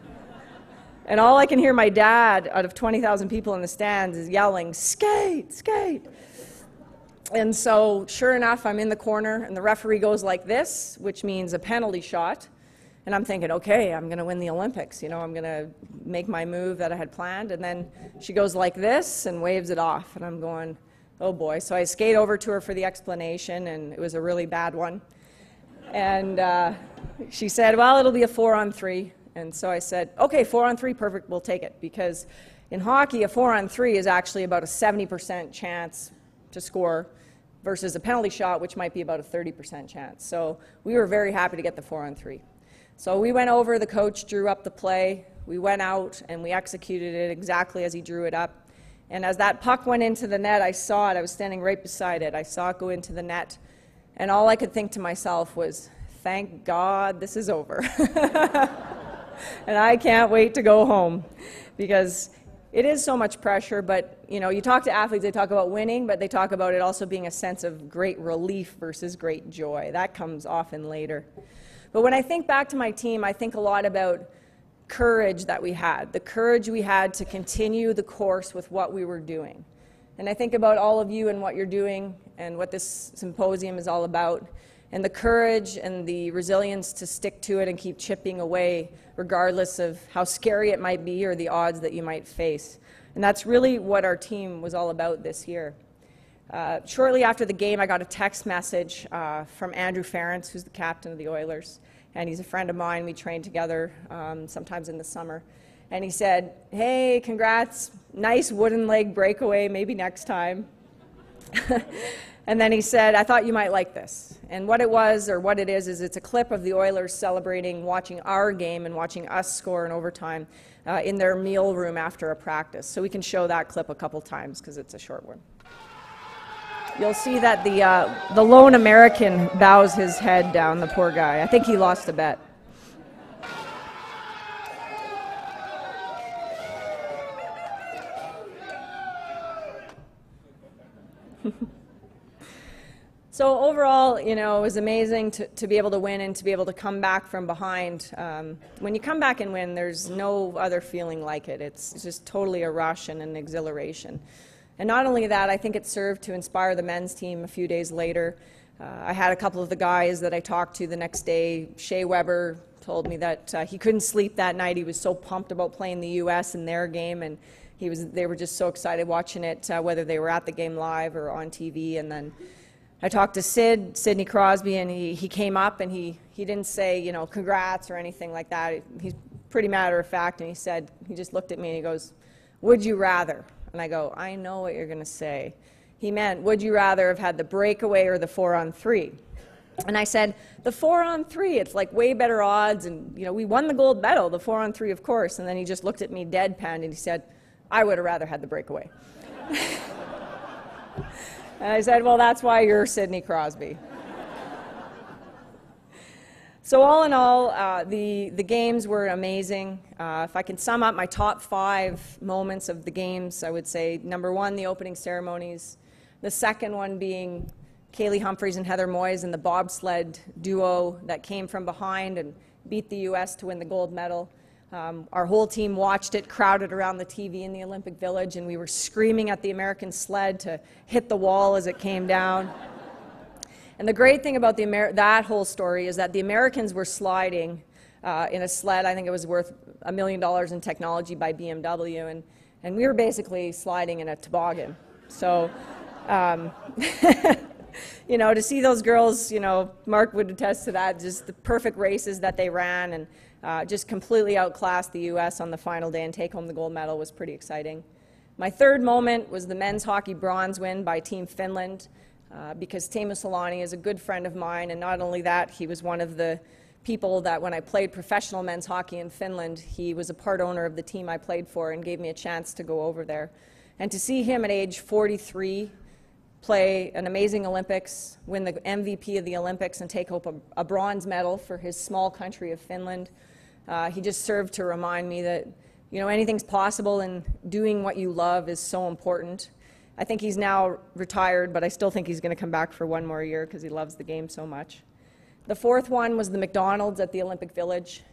And all I can hear my dad, out of 20,000 people in the stands, is yelling, "Skate, skate." And so, sure enough, I'm in the corner, and the referee goes like this, which means a penalty shot. And I'm thinking, okay, I'm going to win the Olympics. You know, I'm going to make my move that I had planned. And then she goes like this and waves it off. And I'm going, oh boy. So I skate over to her for the explanation, and it was a really bad one. And she said, well, it'll be a 4-on-3. And so I said, okay, 4-on-3, perfect, we'll take it. Because in hockey, a 4-on-3 is actually about a 70% chance to score versus a penalty shot, which might be about a 30% chance. So we were very happy to get the 4-on-3. So we went over, the coach drew up the play, we went out and we executed it exactly as he drew it up. And as that puck went into the net, I saw it, I was standing right beside it, I saw it go into the net, and all I could think to myself was, thank God this is over. And I can't wait to go home, because it is so much pressure. But you know, you talk to athletes, they talk about winning, but they talk about it also being a sense of great relief versus great joy. That comes often later. But when I think back to my team, I think a lot about courage that we had, the courage we had to continue the course with what we were doing. And I think about all of you and what you're doing and what this symposium is all about, and the courage and the resilience to stick to it and keep chipping away regardless of how scary it might be or the odds that you might face. And that's really what our team was all about this year. Shortly after the game, I got a text message from Andrew Ference, who's the captain of the Oilers, and he's a friend of mine. We train together sometimes in the summer. And he said, hey, congrats, nice wooden leg breakaway, maybe next time. And then he said, I thought you might like this. And what it was, or what it is it's a clip of the Oilers celebrating watching our game and watching us score in overtime in their meal room after a practice. So we can show that clip a couple times because it's a short one. You'll see that the lone American bows his head down, the poor guy. I think he lost a bet. So overall, you know, it was amazing to be able to win and to be able to come back from behind. When you come back and win, there's no other feeling like it. It's just totally a rush and an exhilaration. And not only that, I think it served to inspire the men's team a few days later. I had a couple of the guys that I talked to the next day. Shea Weber told me that he couldn't sleep that night. He was so pumped about playing the U.S. in their game, and they were just so excited watching it, whether they were at the game live or on TV. And then I talked to Sidney Crosby, and he came up, and he didn't say, you know, congrats or anything like that. He's pretty matter of fact, and he just looked at me and he goes, would you rather? And I go, I know what you're going to say. He meant, would you rather have had the breakaway or the 4-on-3? And I said, the 4-on-3, it's like way better odds, and you know, we won the gold medal, the 4-on-3 of course. And then he just looked at me deadpan and he said, I would have rather had the breakaway. And I said, well, that's why you're Sidney Crosby. So all in all, the games were amazing. If I can sum up my top 5 moments of the games, I would say number 1, the opening ceremonies. The second one being Kaylee Humphries and Heather Moyes and the bobsled duo that came from behind and beat the U.S. to win the gold medal. Our whole team watched it, crowded around the TV in the Olympic Village, and we were screaming at the American sled to hit the wall as it came down. And the great thing about that whole story is that the Americans were sliding in a sled. I think it was worth $1 million in technology by BMW, and we were basically sliding in a toboggan. So, you know, to see those girls, you know, Mark would attest to that, just the perfect races that they ran, and just completely outclassed the U.S. on the final day and take home the gold medal was pretty exciting. My third moment was the men's hockey bronze win by Team Finland. Because Teemu Selanne is a good friend of mine, and not only that, he was one of the people that when I played professional men's hockey in Finland, he was a part owner of the team I played for and gave me a chance to go over there. And to see him at age 43 play an amazing Olympics, win the MVP of the Olympics, and take home a bronze medal for his small country of Finland, he just served to remind me that, you know, anything's possible, and doing what you love is so important. I think he's now retired, but I still think he's going to come back for one more year because he loves the game so much. The fourth one was the McDonald's at the Olympic Village.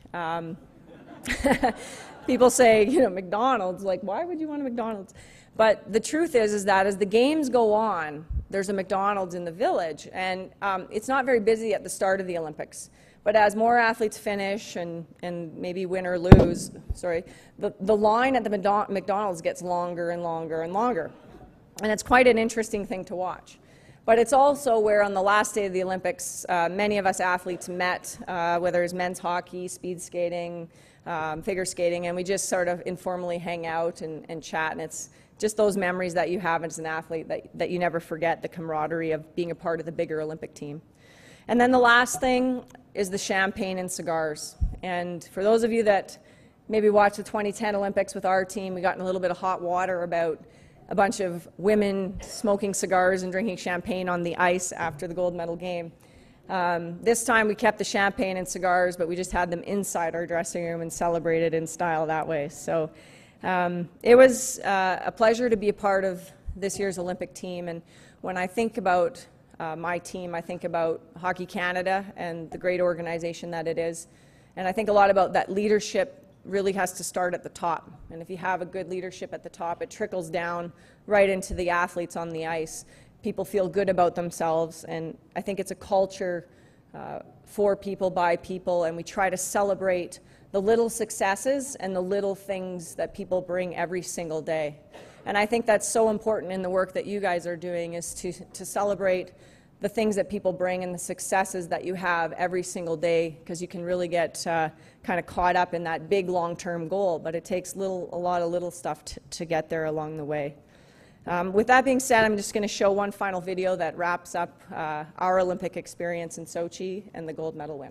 People say, you know, McDonald's, like, why would you want a McDonald's? But the truth is that as the games go on, there's a McDonald's in the village, and it's not very busy at the start of the Olympics. But as more athletes finish and maybe win or lose, the line at the McDonald's gets longer and longer and longer. And it's quite an interesting thing to watch. But it's also where on the last day of the Olympics, many of us athletes met, whether it's men's hockey, speed skating, figure skating, and we just sort of informally hang out and chat. And it's just those memories that you have as an athlete that you never forget, the camaraderie of being a part of the bigger Olympic team. And then the last thing is the champagne and cigars. And for those of you that maybe watched the 2010 Olympics with our team, we got in a little bit of hot water about a bunch of women smoking cigars and drinking champagne on the ice after the gold medal game. This time we kept the champagne and cigars, but we just had them inside our dressing room and celebrated in style that way. So it was a pleasure to be a part of this year's Olympic team. And when I think about my team, I think about Hockey Canada and the great organization that it is. And I think a lot about that leadership really has to start at the top. And if you have a good leadership at the top, it trickles down right into the athletes on the ice. People feel good about themselves, and I think it's a culture for people, by people, and we try to celebrate the little successes and the little things that people bring every single day. And I think that's so important in the work that you guys are doing, is to celebrate the things that people bring and the successes that you have every single day, because you can really get kind of caught up in that big long-term goal, but it takes a lot of little stuff to get there along the way. With that being said, I'm just going to show one final video that wraps up our Olympic experience in Sochi and the gold medal win.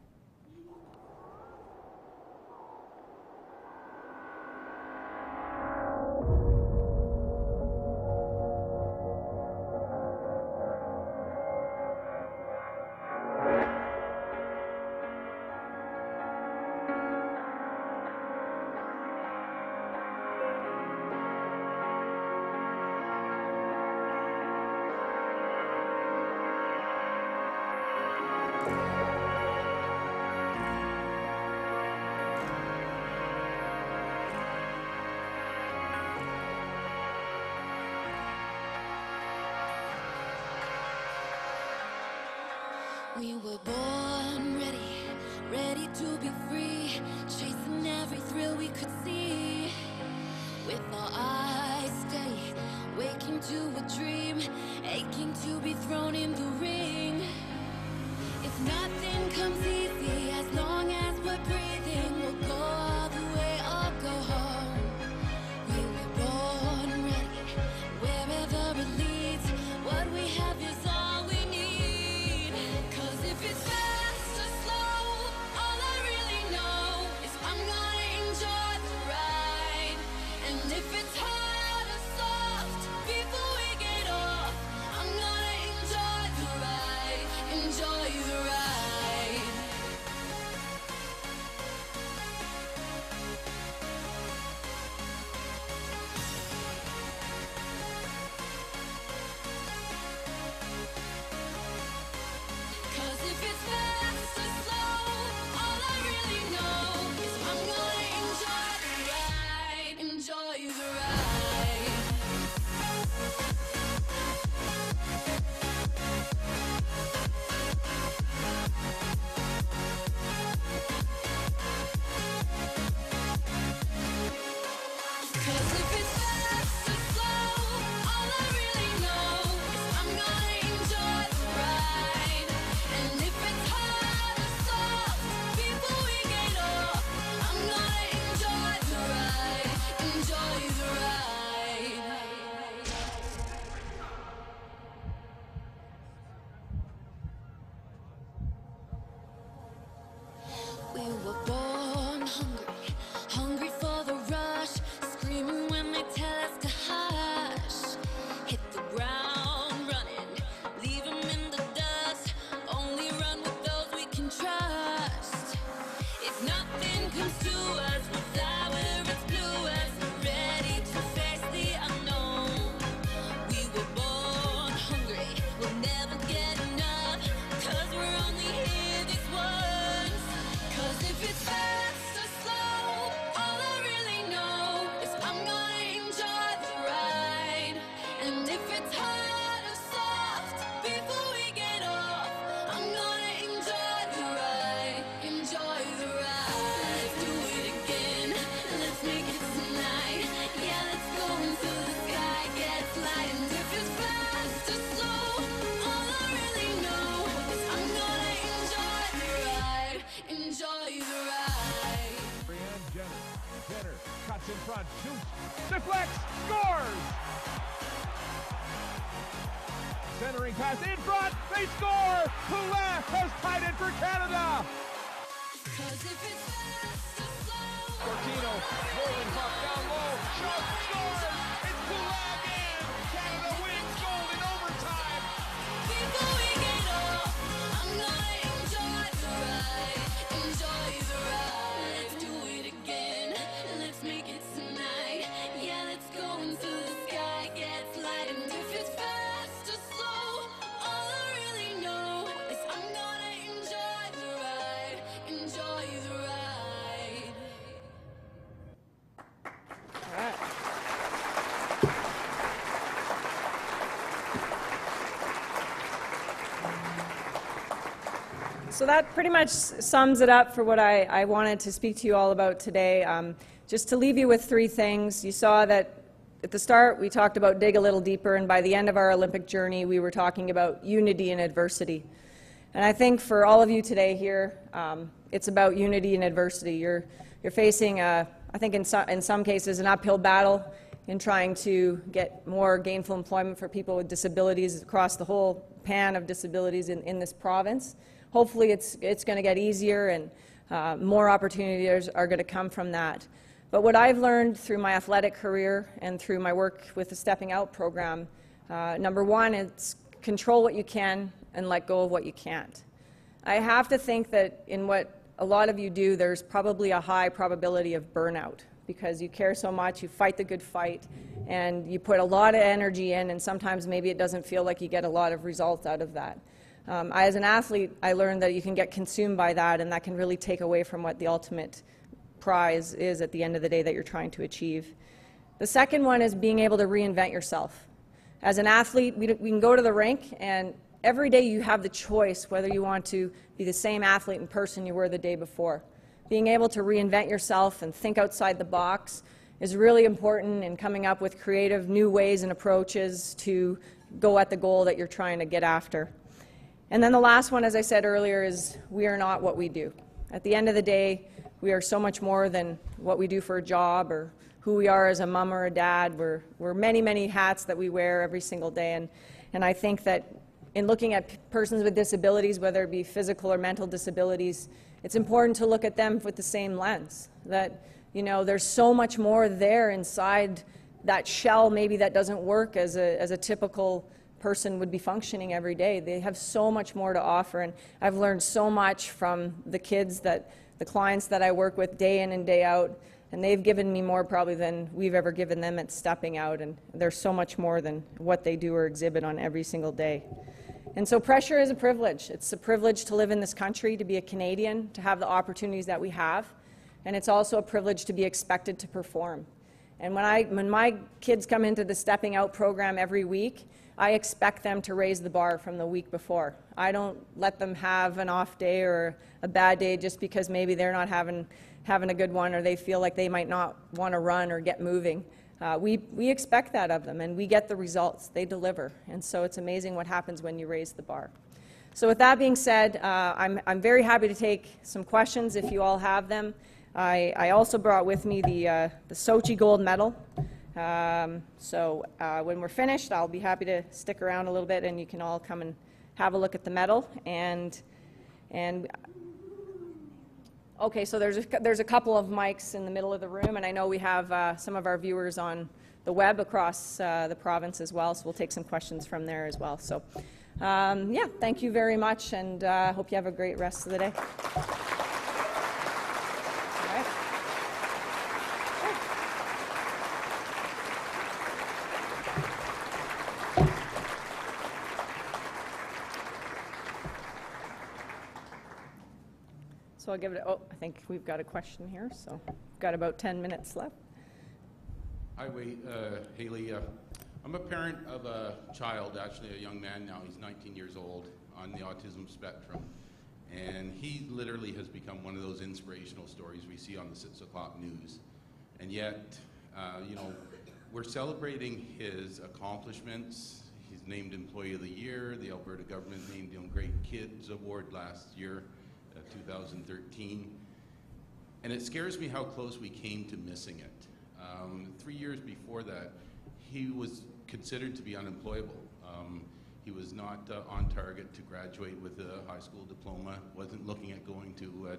We were born ready, ready to be free, chasing every thrill we could see. With our eyes steady, waking to a dream, aching to be thrown in the ring. If nothing comes easy, as long as we're breathing, we'll go all the way or go home. We were born ready, wherever it leads, what we have is all we need. 'Cause if it's fast or slow, all I really know is I'm gonna enjoy the ride. And if it's hard or soft, before we get off, I'm gonna enjoy the ride, enjoy the ride. Cause if it's fast or slow, all I really know is I'm gonna enjoy the ride, enjoy the ride. Cause if it's fast or slow, all I really know is I'm gonna enjoy the ride. And if it's hard or soft, before we get off, I'm gonna enjoy the ride, enjoy the ride. We were born hungry, hungry for the rush, screaming when they tell us to hush. Hit the ground running, leave 'em in the dust, only run with those we can trust. If nothing comes to us, we'll fly where it's bluest, ready to face the unknown. We were born hungry, we'll never get enough, 'cause we're only here this once. 'Cause if it's fast or slow, all I really know is I'm gonna enjoy the ride. And if it's hard or soft, before we get off, I'm gonna enjoy the ride, enjoy the ride. Let's do it again, let's make it tonight. Yeah, let's go until the sky gets light. And if it's fast or slow, all I really know is I'm gonna enjoy the ride, enjoy the ride. Jenner cuts in front, shoots, deflects, scores! Centering pass in front, they score! Poulet has tied it for Canada! 'Cause if it's fast or slow, Cortino, rolling puck down low, shot, scores! It's Poulet again! Canada wins gold in overtime! before we get off, I'm gonna enjoy the ride, enjoy the ride. Let's do it again, let's make it tonight. Yeah, let's go until the sky gets light. And if it's fast or slow, all I really know is I'm gonna enjoy the ride, enjoy the ride. All right. So that pretty much sums it up for what I wanted to speak to you all about today. Just to leave you with three things. You saw that at the start we talked about dig a little deeper, and by the end of our Olympic journey we were talking about unity in adversity. And I think for all of you today here, it's about unity in adversity. You're facing, I think in some cases, an uphill battle. in trying to get more gainful employment for people with disabilities across the whole pan of disabilities in this province. Hopefully it's going to get easier, and more opportunities are going to come from that. But what I've learned through my athletic career and through my work with the Stepping Out program, number one, it's control what you can and let go of what you can't. I have to think that in what a lot of you do, there's probably a high probability of burnout because you care so much, you fight the good fight, and you put a lot of energy in, and sometimes maybe it doesn't feel like you get a lot of results out of that. As an athlete, I learned that you can get consumed by that, and that can really take away from what the ultimate prize is at the end of the day that you're trying to achieve. The second one is being able to reinvent yourself. As an athlete, we can go to the rink, and every day you have the choice whether you want to be the same athlete and person you were the day before. Being able to reinvent yourself and think outside the box is really important in coming up with creative new ways and approaches to go at the goal that you're trying to get after. And then the last one, as I said earlier, is we are not what we do. At the end of the day, we are so much more than what we do for a job or who we are as a mom or a dad. We're many, many hats that we wear every single day. And I think that in looking at persons with disabilities, whether it be physical or mental disabilities, it's important to look at them with the same lens. That, you know, there's so much more there inside that shell maybe that doesn't work as a typical person would be functioning every day. They have so much more to offer, and I've learned so much from the kids, that the clients that I work with day in and day out, and they've given me more probably than we've ever given them at Stepping Out, and there's so much more than what they do or exhibit on every single day. And so pressure is a privilege. It's a privilege to live in this country, to be a Canadian, to have the opportunities that we have, and it's also a privilege to be expected to perform. And when my kids come into the Stepping Out program every week, I expect them to raise the bar from the week before. I don't let them have an off day or a bad day just because maybe they're not having a good one or they feel like they might not want to run or get moving. We expect that of them, and we get the results. They deliver. And so it's amazing what happens when you raise the bar. So with that being said, I'm very happy to take some questions if you all have them. I also brought with me the Sochi gold medal. So when we're finished, I'll be happy to stick around a little bit, and you can all come and have a look at the medal. And okay, so there's a couple of mics in the middle of the room, and I know we have some of our viewers on the web across the province as well, so we'll take some questions from there as well. So yeah, thank you very much, and I hope you have a great rest of the day. So I'll give it, I think we've got a question here, so we've got about 10 minutes left. Hi, Hayley. I'm a parent of a child, actually a young man now. He's 19 years old, on the autism spectrum. And he literally has become one of those inspirational stories we see on the 6 o'clock news. And yet, you know, we're celebrating his accomplishments. He's named Employee of the Year. The Alberta government named him Great Kids Award last year. 2013, and it scares me how close we came to missing it. 3 years before that, he was considered to be unemployable. He was not on target to graduate with a high school diploma, wasn't looking at going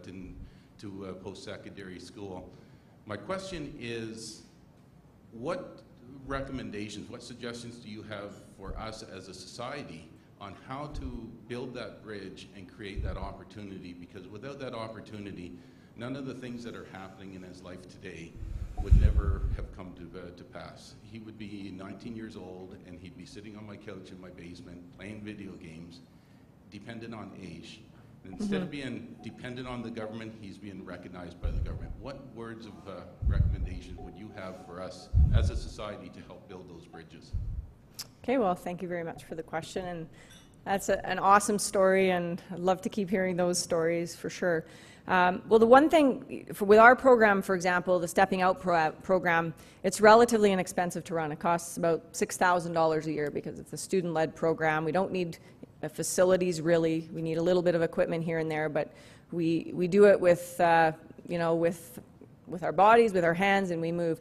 to post-secondary school. My question is, what recommendations, what suggestions do you have for us as a society on how to build that bridge and create that opportunity? Because without that opportunity, none of the things that are happening in his life today would never have come to pass. He would be 19 years old, and he'd be sitting on my couch in my basement playing video games, dependent on age. And instead of being dependent on the government, he's being recognized by the government. What words of recommendation would you have for us as a society to help build those bridges? Okay, well, thank you very much for the question, and that's an awesome story, and I'd love to keep hearing those stories for sure. Well, the one thing, with our program, for example, the Stepping Out program, it's relatively inexpensive to run. It costs about $6,000 a year because it's a student-led program. We don't need facilities, really. We need a little bit of equipment here and there, but we do it with, you know, with our bodies, with our hands, and we move.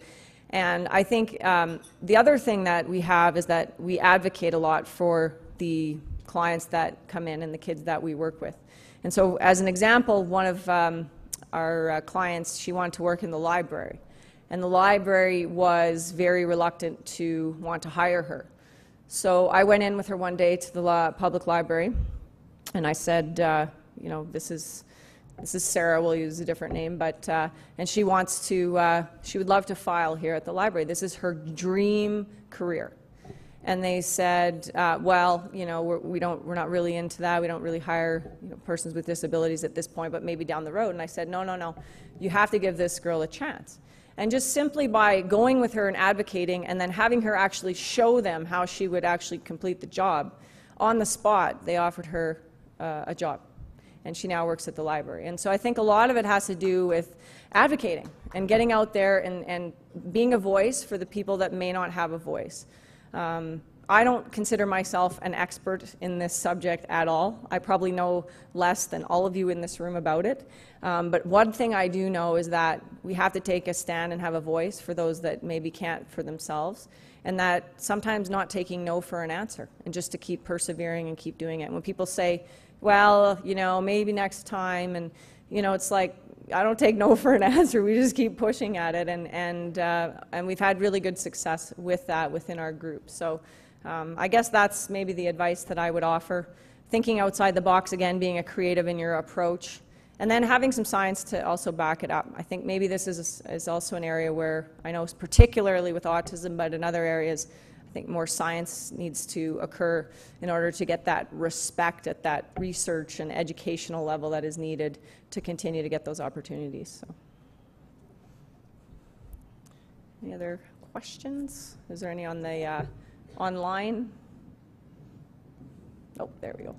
And I think the other thing that we have is that we advocate a lot for the clients that come in and the kids that we work with. And so as an example, one of our clients, she wanted to work in the library. And the library was very reluctant to want to hire her. So I went in with her one day to the public library, and I said, you know, this is Sarah, we'll use a different name, but, and she wants to, she would love to file here at the library. This is her dream career. And they said, well, you know, we're not really into that. We don't really hire, you know, persons with disabilities at this point, but maybe down the road. And I said, no, you have to give this girl a chance. And just simply by going with her and advocating and then having her actually show them how she would actually complete the job, on the spot, they offered her a job. And she now works at the library. And so I think a lot of it has to do with advocating and getting out there and being a voice for the people that may not have a voice. I don't consider myself an expert in this subject at all. I probably know less than all of you in this room about it. But one thing I do know is that we have to take a stand and have a voice for those that maybe can't for themselves, and that sometimes not taking no for an answer, and just to keep persevering and keep doing it. When people say, well, you know, maybe next time, and, you know, it's like, I don't take no for an answer. We just keep pushing at it, and we've had really good success with that within our group. So I guess that's maybe the advice that I would offer. Thinking outside the box, again, being a creative in your approach, and then having some science to also back it up. I think maybe this is also an area where I know particularly with autism, but in other areas, I think more science needs to occur in order to get that respect at that research and educational level that is needed to continue to get those opportunities. So. Any other questions? Is there any on the online? Oh, there we go.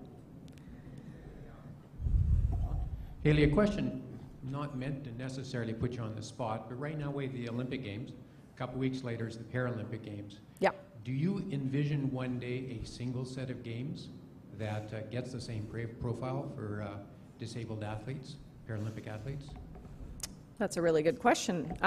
Hayley, a question not meant to necessarily put you on the spot, but right now we have the Olympic Games. A couple weeks later is the Paralympic Games. Yeah. Do you envision one day a single set of games that gets the same profile for disabled athletes, Paralympic athletes? That's a really good question.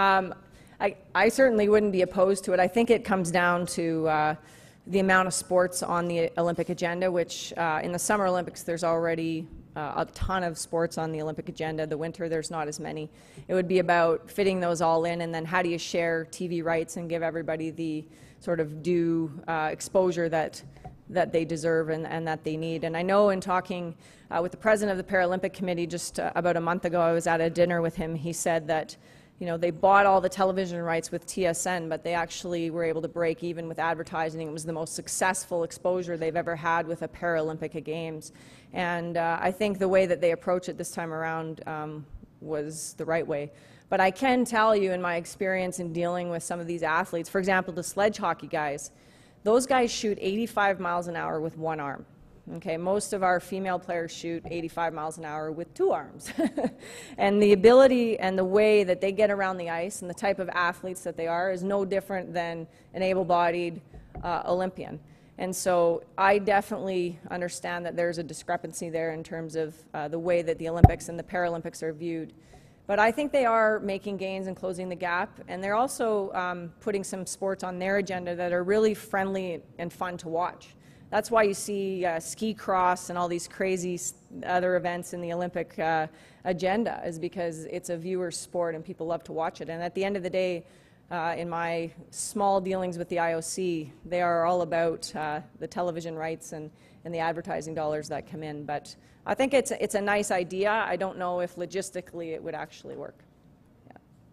I certainly wouldn't be opposed to it. I think it comes down to the amount of sports on the Olympic agenda, which in the Summer Olympics there's already a ton of sports on the Olympic agenda. The winter there's not as many. It would be about fitting those all in, and then how do you share TV rights and give everybody the sort of due exposure that they deserve and that they need. And I know in talking with the president of the Paralympic Committee just about a month ago, I was at a dinner with him, he said that, you know, they bought all the television rights with TSN, but they actually were able to break even with advertising. It was the most successful exposure they've ever had with a Paralympic Games. And I think the way that they approach it this time around was the right way. But I can tell you in my experience in dealing with some of these athletes, for example, the sledge hockey guys, those guys shoot 85 miles an hour with one arm. Okay, most of our female players shoot 85 miles an hour with two arms. And the ability and the way that they get around the ice and the type of athletes that they are is no different than an able-bodied Olympian. And so I definitely understand that there's a discrepancy there in terms of the way that the Olympics and the Paralympics are viewed. But I think they are making gains and closing the gap, and they're also putting some sports on their agenda that are really friendly and fun to watch. That's why you see ski cross and all these crazy other events in the Olympic agenda, is because it's a viewer sport and people love to watch it. And at the end of the day, in my small dealings with the IOC, they are all about the television rights and the advertising dollars that come in. But I think it's a nice idea. I don't know if logistically it would actually work. Yeah.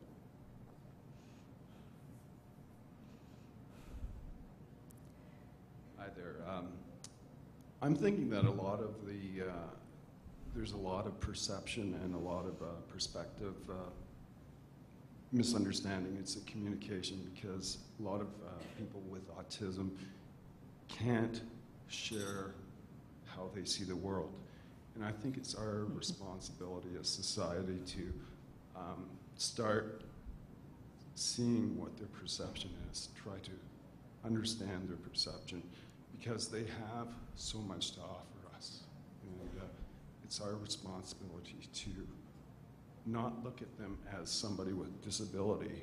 Hi there. I'm thinking that a lot of there's a lot of perception and a lot of perspective misunderstanding. It's a communication, because a lot of people with autism can't share how they see the world. And I think it's our responsibility as society to start seeing what their perception is, try to understand their perception, because they have so much to offer us. And it's our responsibility to not look at them as somebody with disability,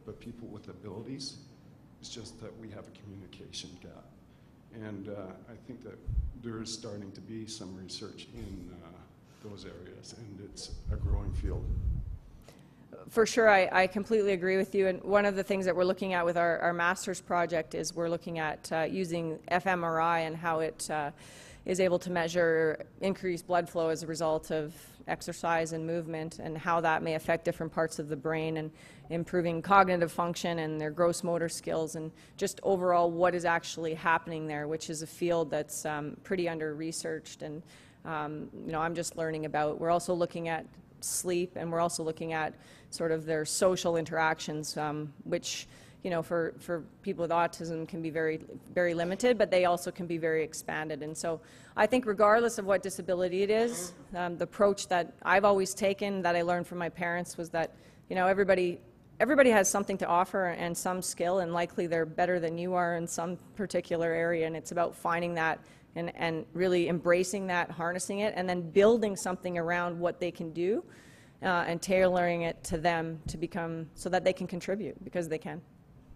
but people with abilities. It's just that we have a communication gap. And I think that there is starting to be some research in those areas, and it's a growing field. For sure, I completely agree with you. And one of the things that we're looking at with our master's project is we're looking at using fMRI and how it is able to measure increased blood flow as a result of exercise and movement, and how that may affect different parts of the brain, and improving cognitive function and their gross motor skills, and just overall what is actually happening there, which is a field that's pretty under-researched, and you know, I'm just learning about. We're also looking at sleep, and we're also looking at sort of their social interactions, which, you know, for people with autism can be very, very limited, but they also can be very expanded. And so I think regardless of what disability it is, the approach that I've always taken, that I learned from my parents, was that, you know, everybody has something to offer and some skill, and likely they're better than you are in some particular area, and it's about finding that and really embracing that, harnessing it, and then building something around what they can do, and tailoring it to them to become, so that they can contribute, because they can.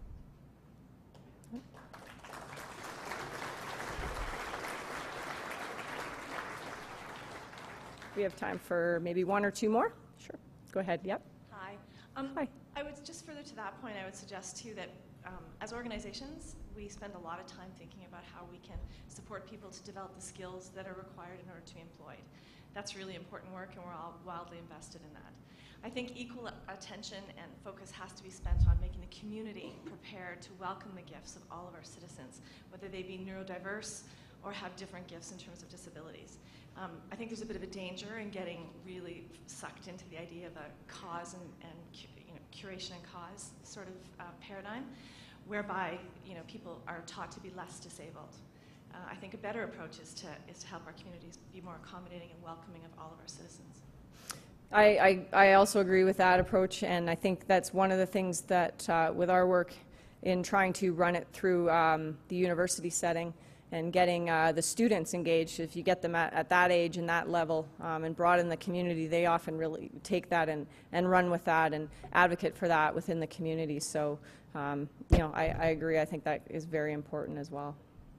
We have time for maybe one or two more. Sure. Go ahead. Yep. Hi. Hi. I would just further to that point, I would suggest too that as organizations, we spend a lot of time thinking about how we can support people to develop the skills that are required in order to be employed. That's really important work, and we're all wildly invested in that. I think equal attention and focus has to be spent on making the community prepared to welcome the gifts of all of our citizens, whether they be neurodiverse or have different gifts in terms of disabilities. I think there's a bit of a danger in getting really sucked into the idea of a cause and you know, curation and cause sort of paradigm, whereby, you know, people are taught to be less disabled. I think a better approach is to help our communities be more accommodating and welcoming of all of our citizens. I also agree with that approach, and I think that's one of the things that with our work in trying to run it through the university setting and getting the students engaged. If you get them at that age and that level and broaden the community, they often really take that and run with that and advocate for that within the community. So, you know, I agree. I think that is very important as well.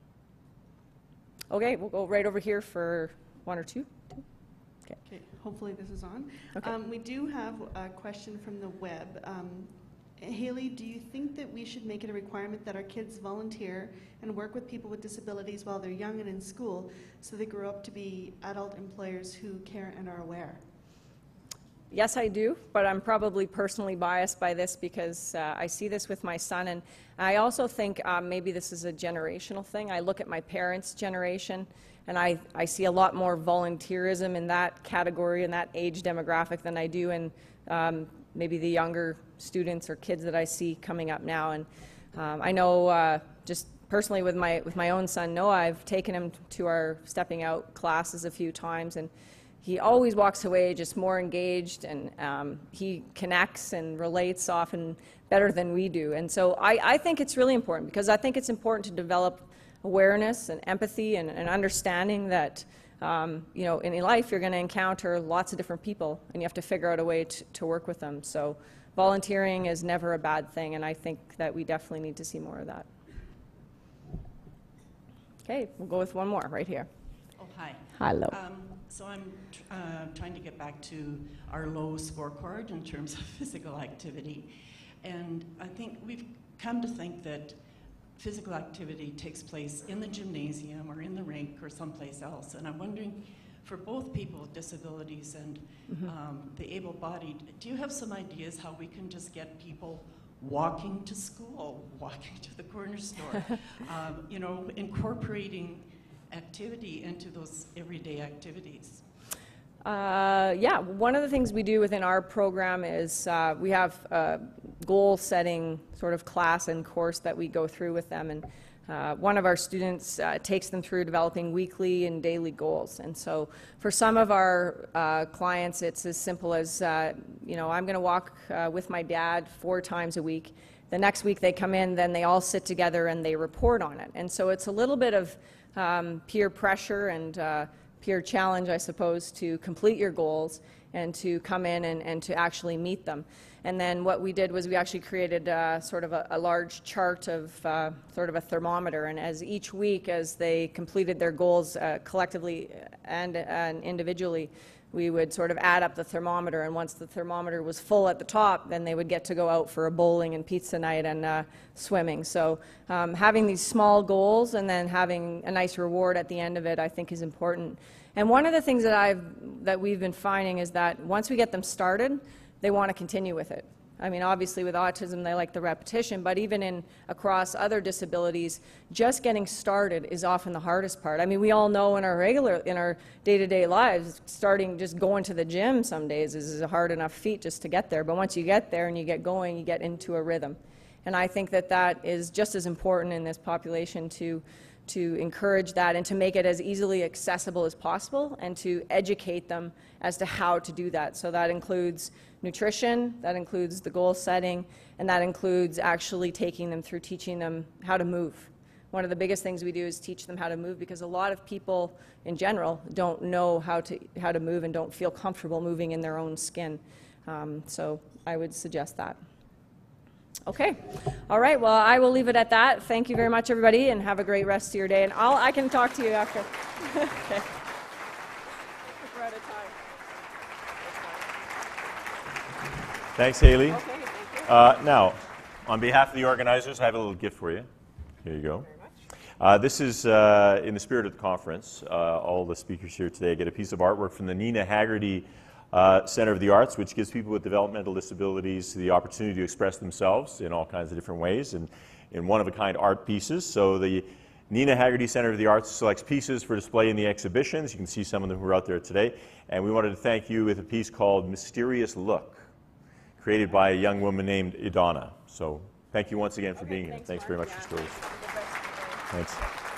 Okay, we'll go right over here for one or two. Okay, hopefully this is on. Okay. We do have a question from the web. Hayley, do you think that we should make it a requirement that our kids volunteer and work with people with disabilities while they're young and in school, so they grow up to be adult employers who care and are aware? Yes, I do, but I'm probably personally biased by this because I see this with my son, and I also think maybe this is a generational thing. I look at my parents' generation, and I see a lot more volunteerism in that category and that age demographic than I do in maybe the younger students or kids that I see coming up now. And I know just personally with my own son Noah, I've taken him to our stepping out classes a few times, and he always walks away just more engaged, and he connects and relates often better than we do. And so I think it's really important, because I think it's important to develop awareness and empathy and understanding that you know, in life you're going to encounter lots of different people, and you have to figure out a way to work with them. So volunteering is never a bad thing, and I think that we definitely need to see more of that. Okay, we'll go with one more right here. Oh, hi. Hello. So I'm trying to get back to our low scorecard in terms of physical activity. And I think we've come to think that physical activity takes place in the gymnasium or in the rink or someplace else. And I'm wondering, for both people with disabilities and the able-bodied, do you have some ideas how we can just get people walking to school, walking to the corner store, you know, incorporating activity into those everyday activities? Yeah, one of the things we do within our program is we have a goal-setting sort of class and course that we go through with them, and one of our students takes them through developing weekly and daily goals. And so for some of our clients, it's as simple as, you know, I'm going to walk with my dad 4 times a week. The next week they come in, then they all sit together and they report on it. And so it's a little bit of peer pressure and peer challenge, I suppose, to complete your goals. and to come in and to actually meet them. And then what we did was we actually created sort of a large chart of sort of a thermometer, and as each week as they completed their goals collectively and individually, we would sort of add up the thermometer, and once the thermometer was full at the top, then they would get to go out for a bowling and pizza night and swimming. So having these small goals and then having a nice reward at the end of it, I think is important. And one of the things that we've been finding is that once we get them started, they want to continue with it. I mean, obviously with autism, they like the repetition, but even across other disabilities, just getting started is often the hardest part. I mean, we all know in our day-to-day lives, just going to the gym some days is a hard enough feat just to get there. But once you get there and you get going, you get into a rhythm. And I think that is just as important in this population to encourage that and to make it as easily accessible as possible and to educate them as to how to do that. So that includes nutrition, that includes the goal setting, and that includes actually taking them through teaching them how to move. One of the biggest things we do is teach them how to move, because a lot of people in general don't know how to move and don't feel comfortable moving in their own skin. So I would suggest that. Okay. All right. Well, I will leave it at that. Thank you very much, everybody, and have a great rest of your day. And I can talk to you after. Okay. We're out of time. Thanks, Hayley. Okay, thank you. Now, on behalf of the organizers, I have a little gift for you. Here you go. This is in the spirit of the conference. All the speakers here today get a piece of artwork from the Nina Haggerty Center of the Arts, which gives people with developmental disabilities the opportunity to express themselves in all kinds of different ways and in one-of-a-kind art pieces. So the Nina Haggerty Center of the Arts selects pieces for display in the exhibitions. You can see some of them who are out there today. And we wanted to thank you with a piece called Mysterious Look, created by a young woman named Idana. So thank you once again for being here. Thanks very much for stories. Thanks.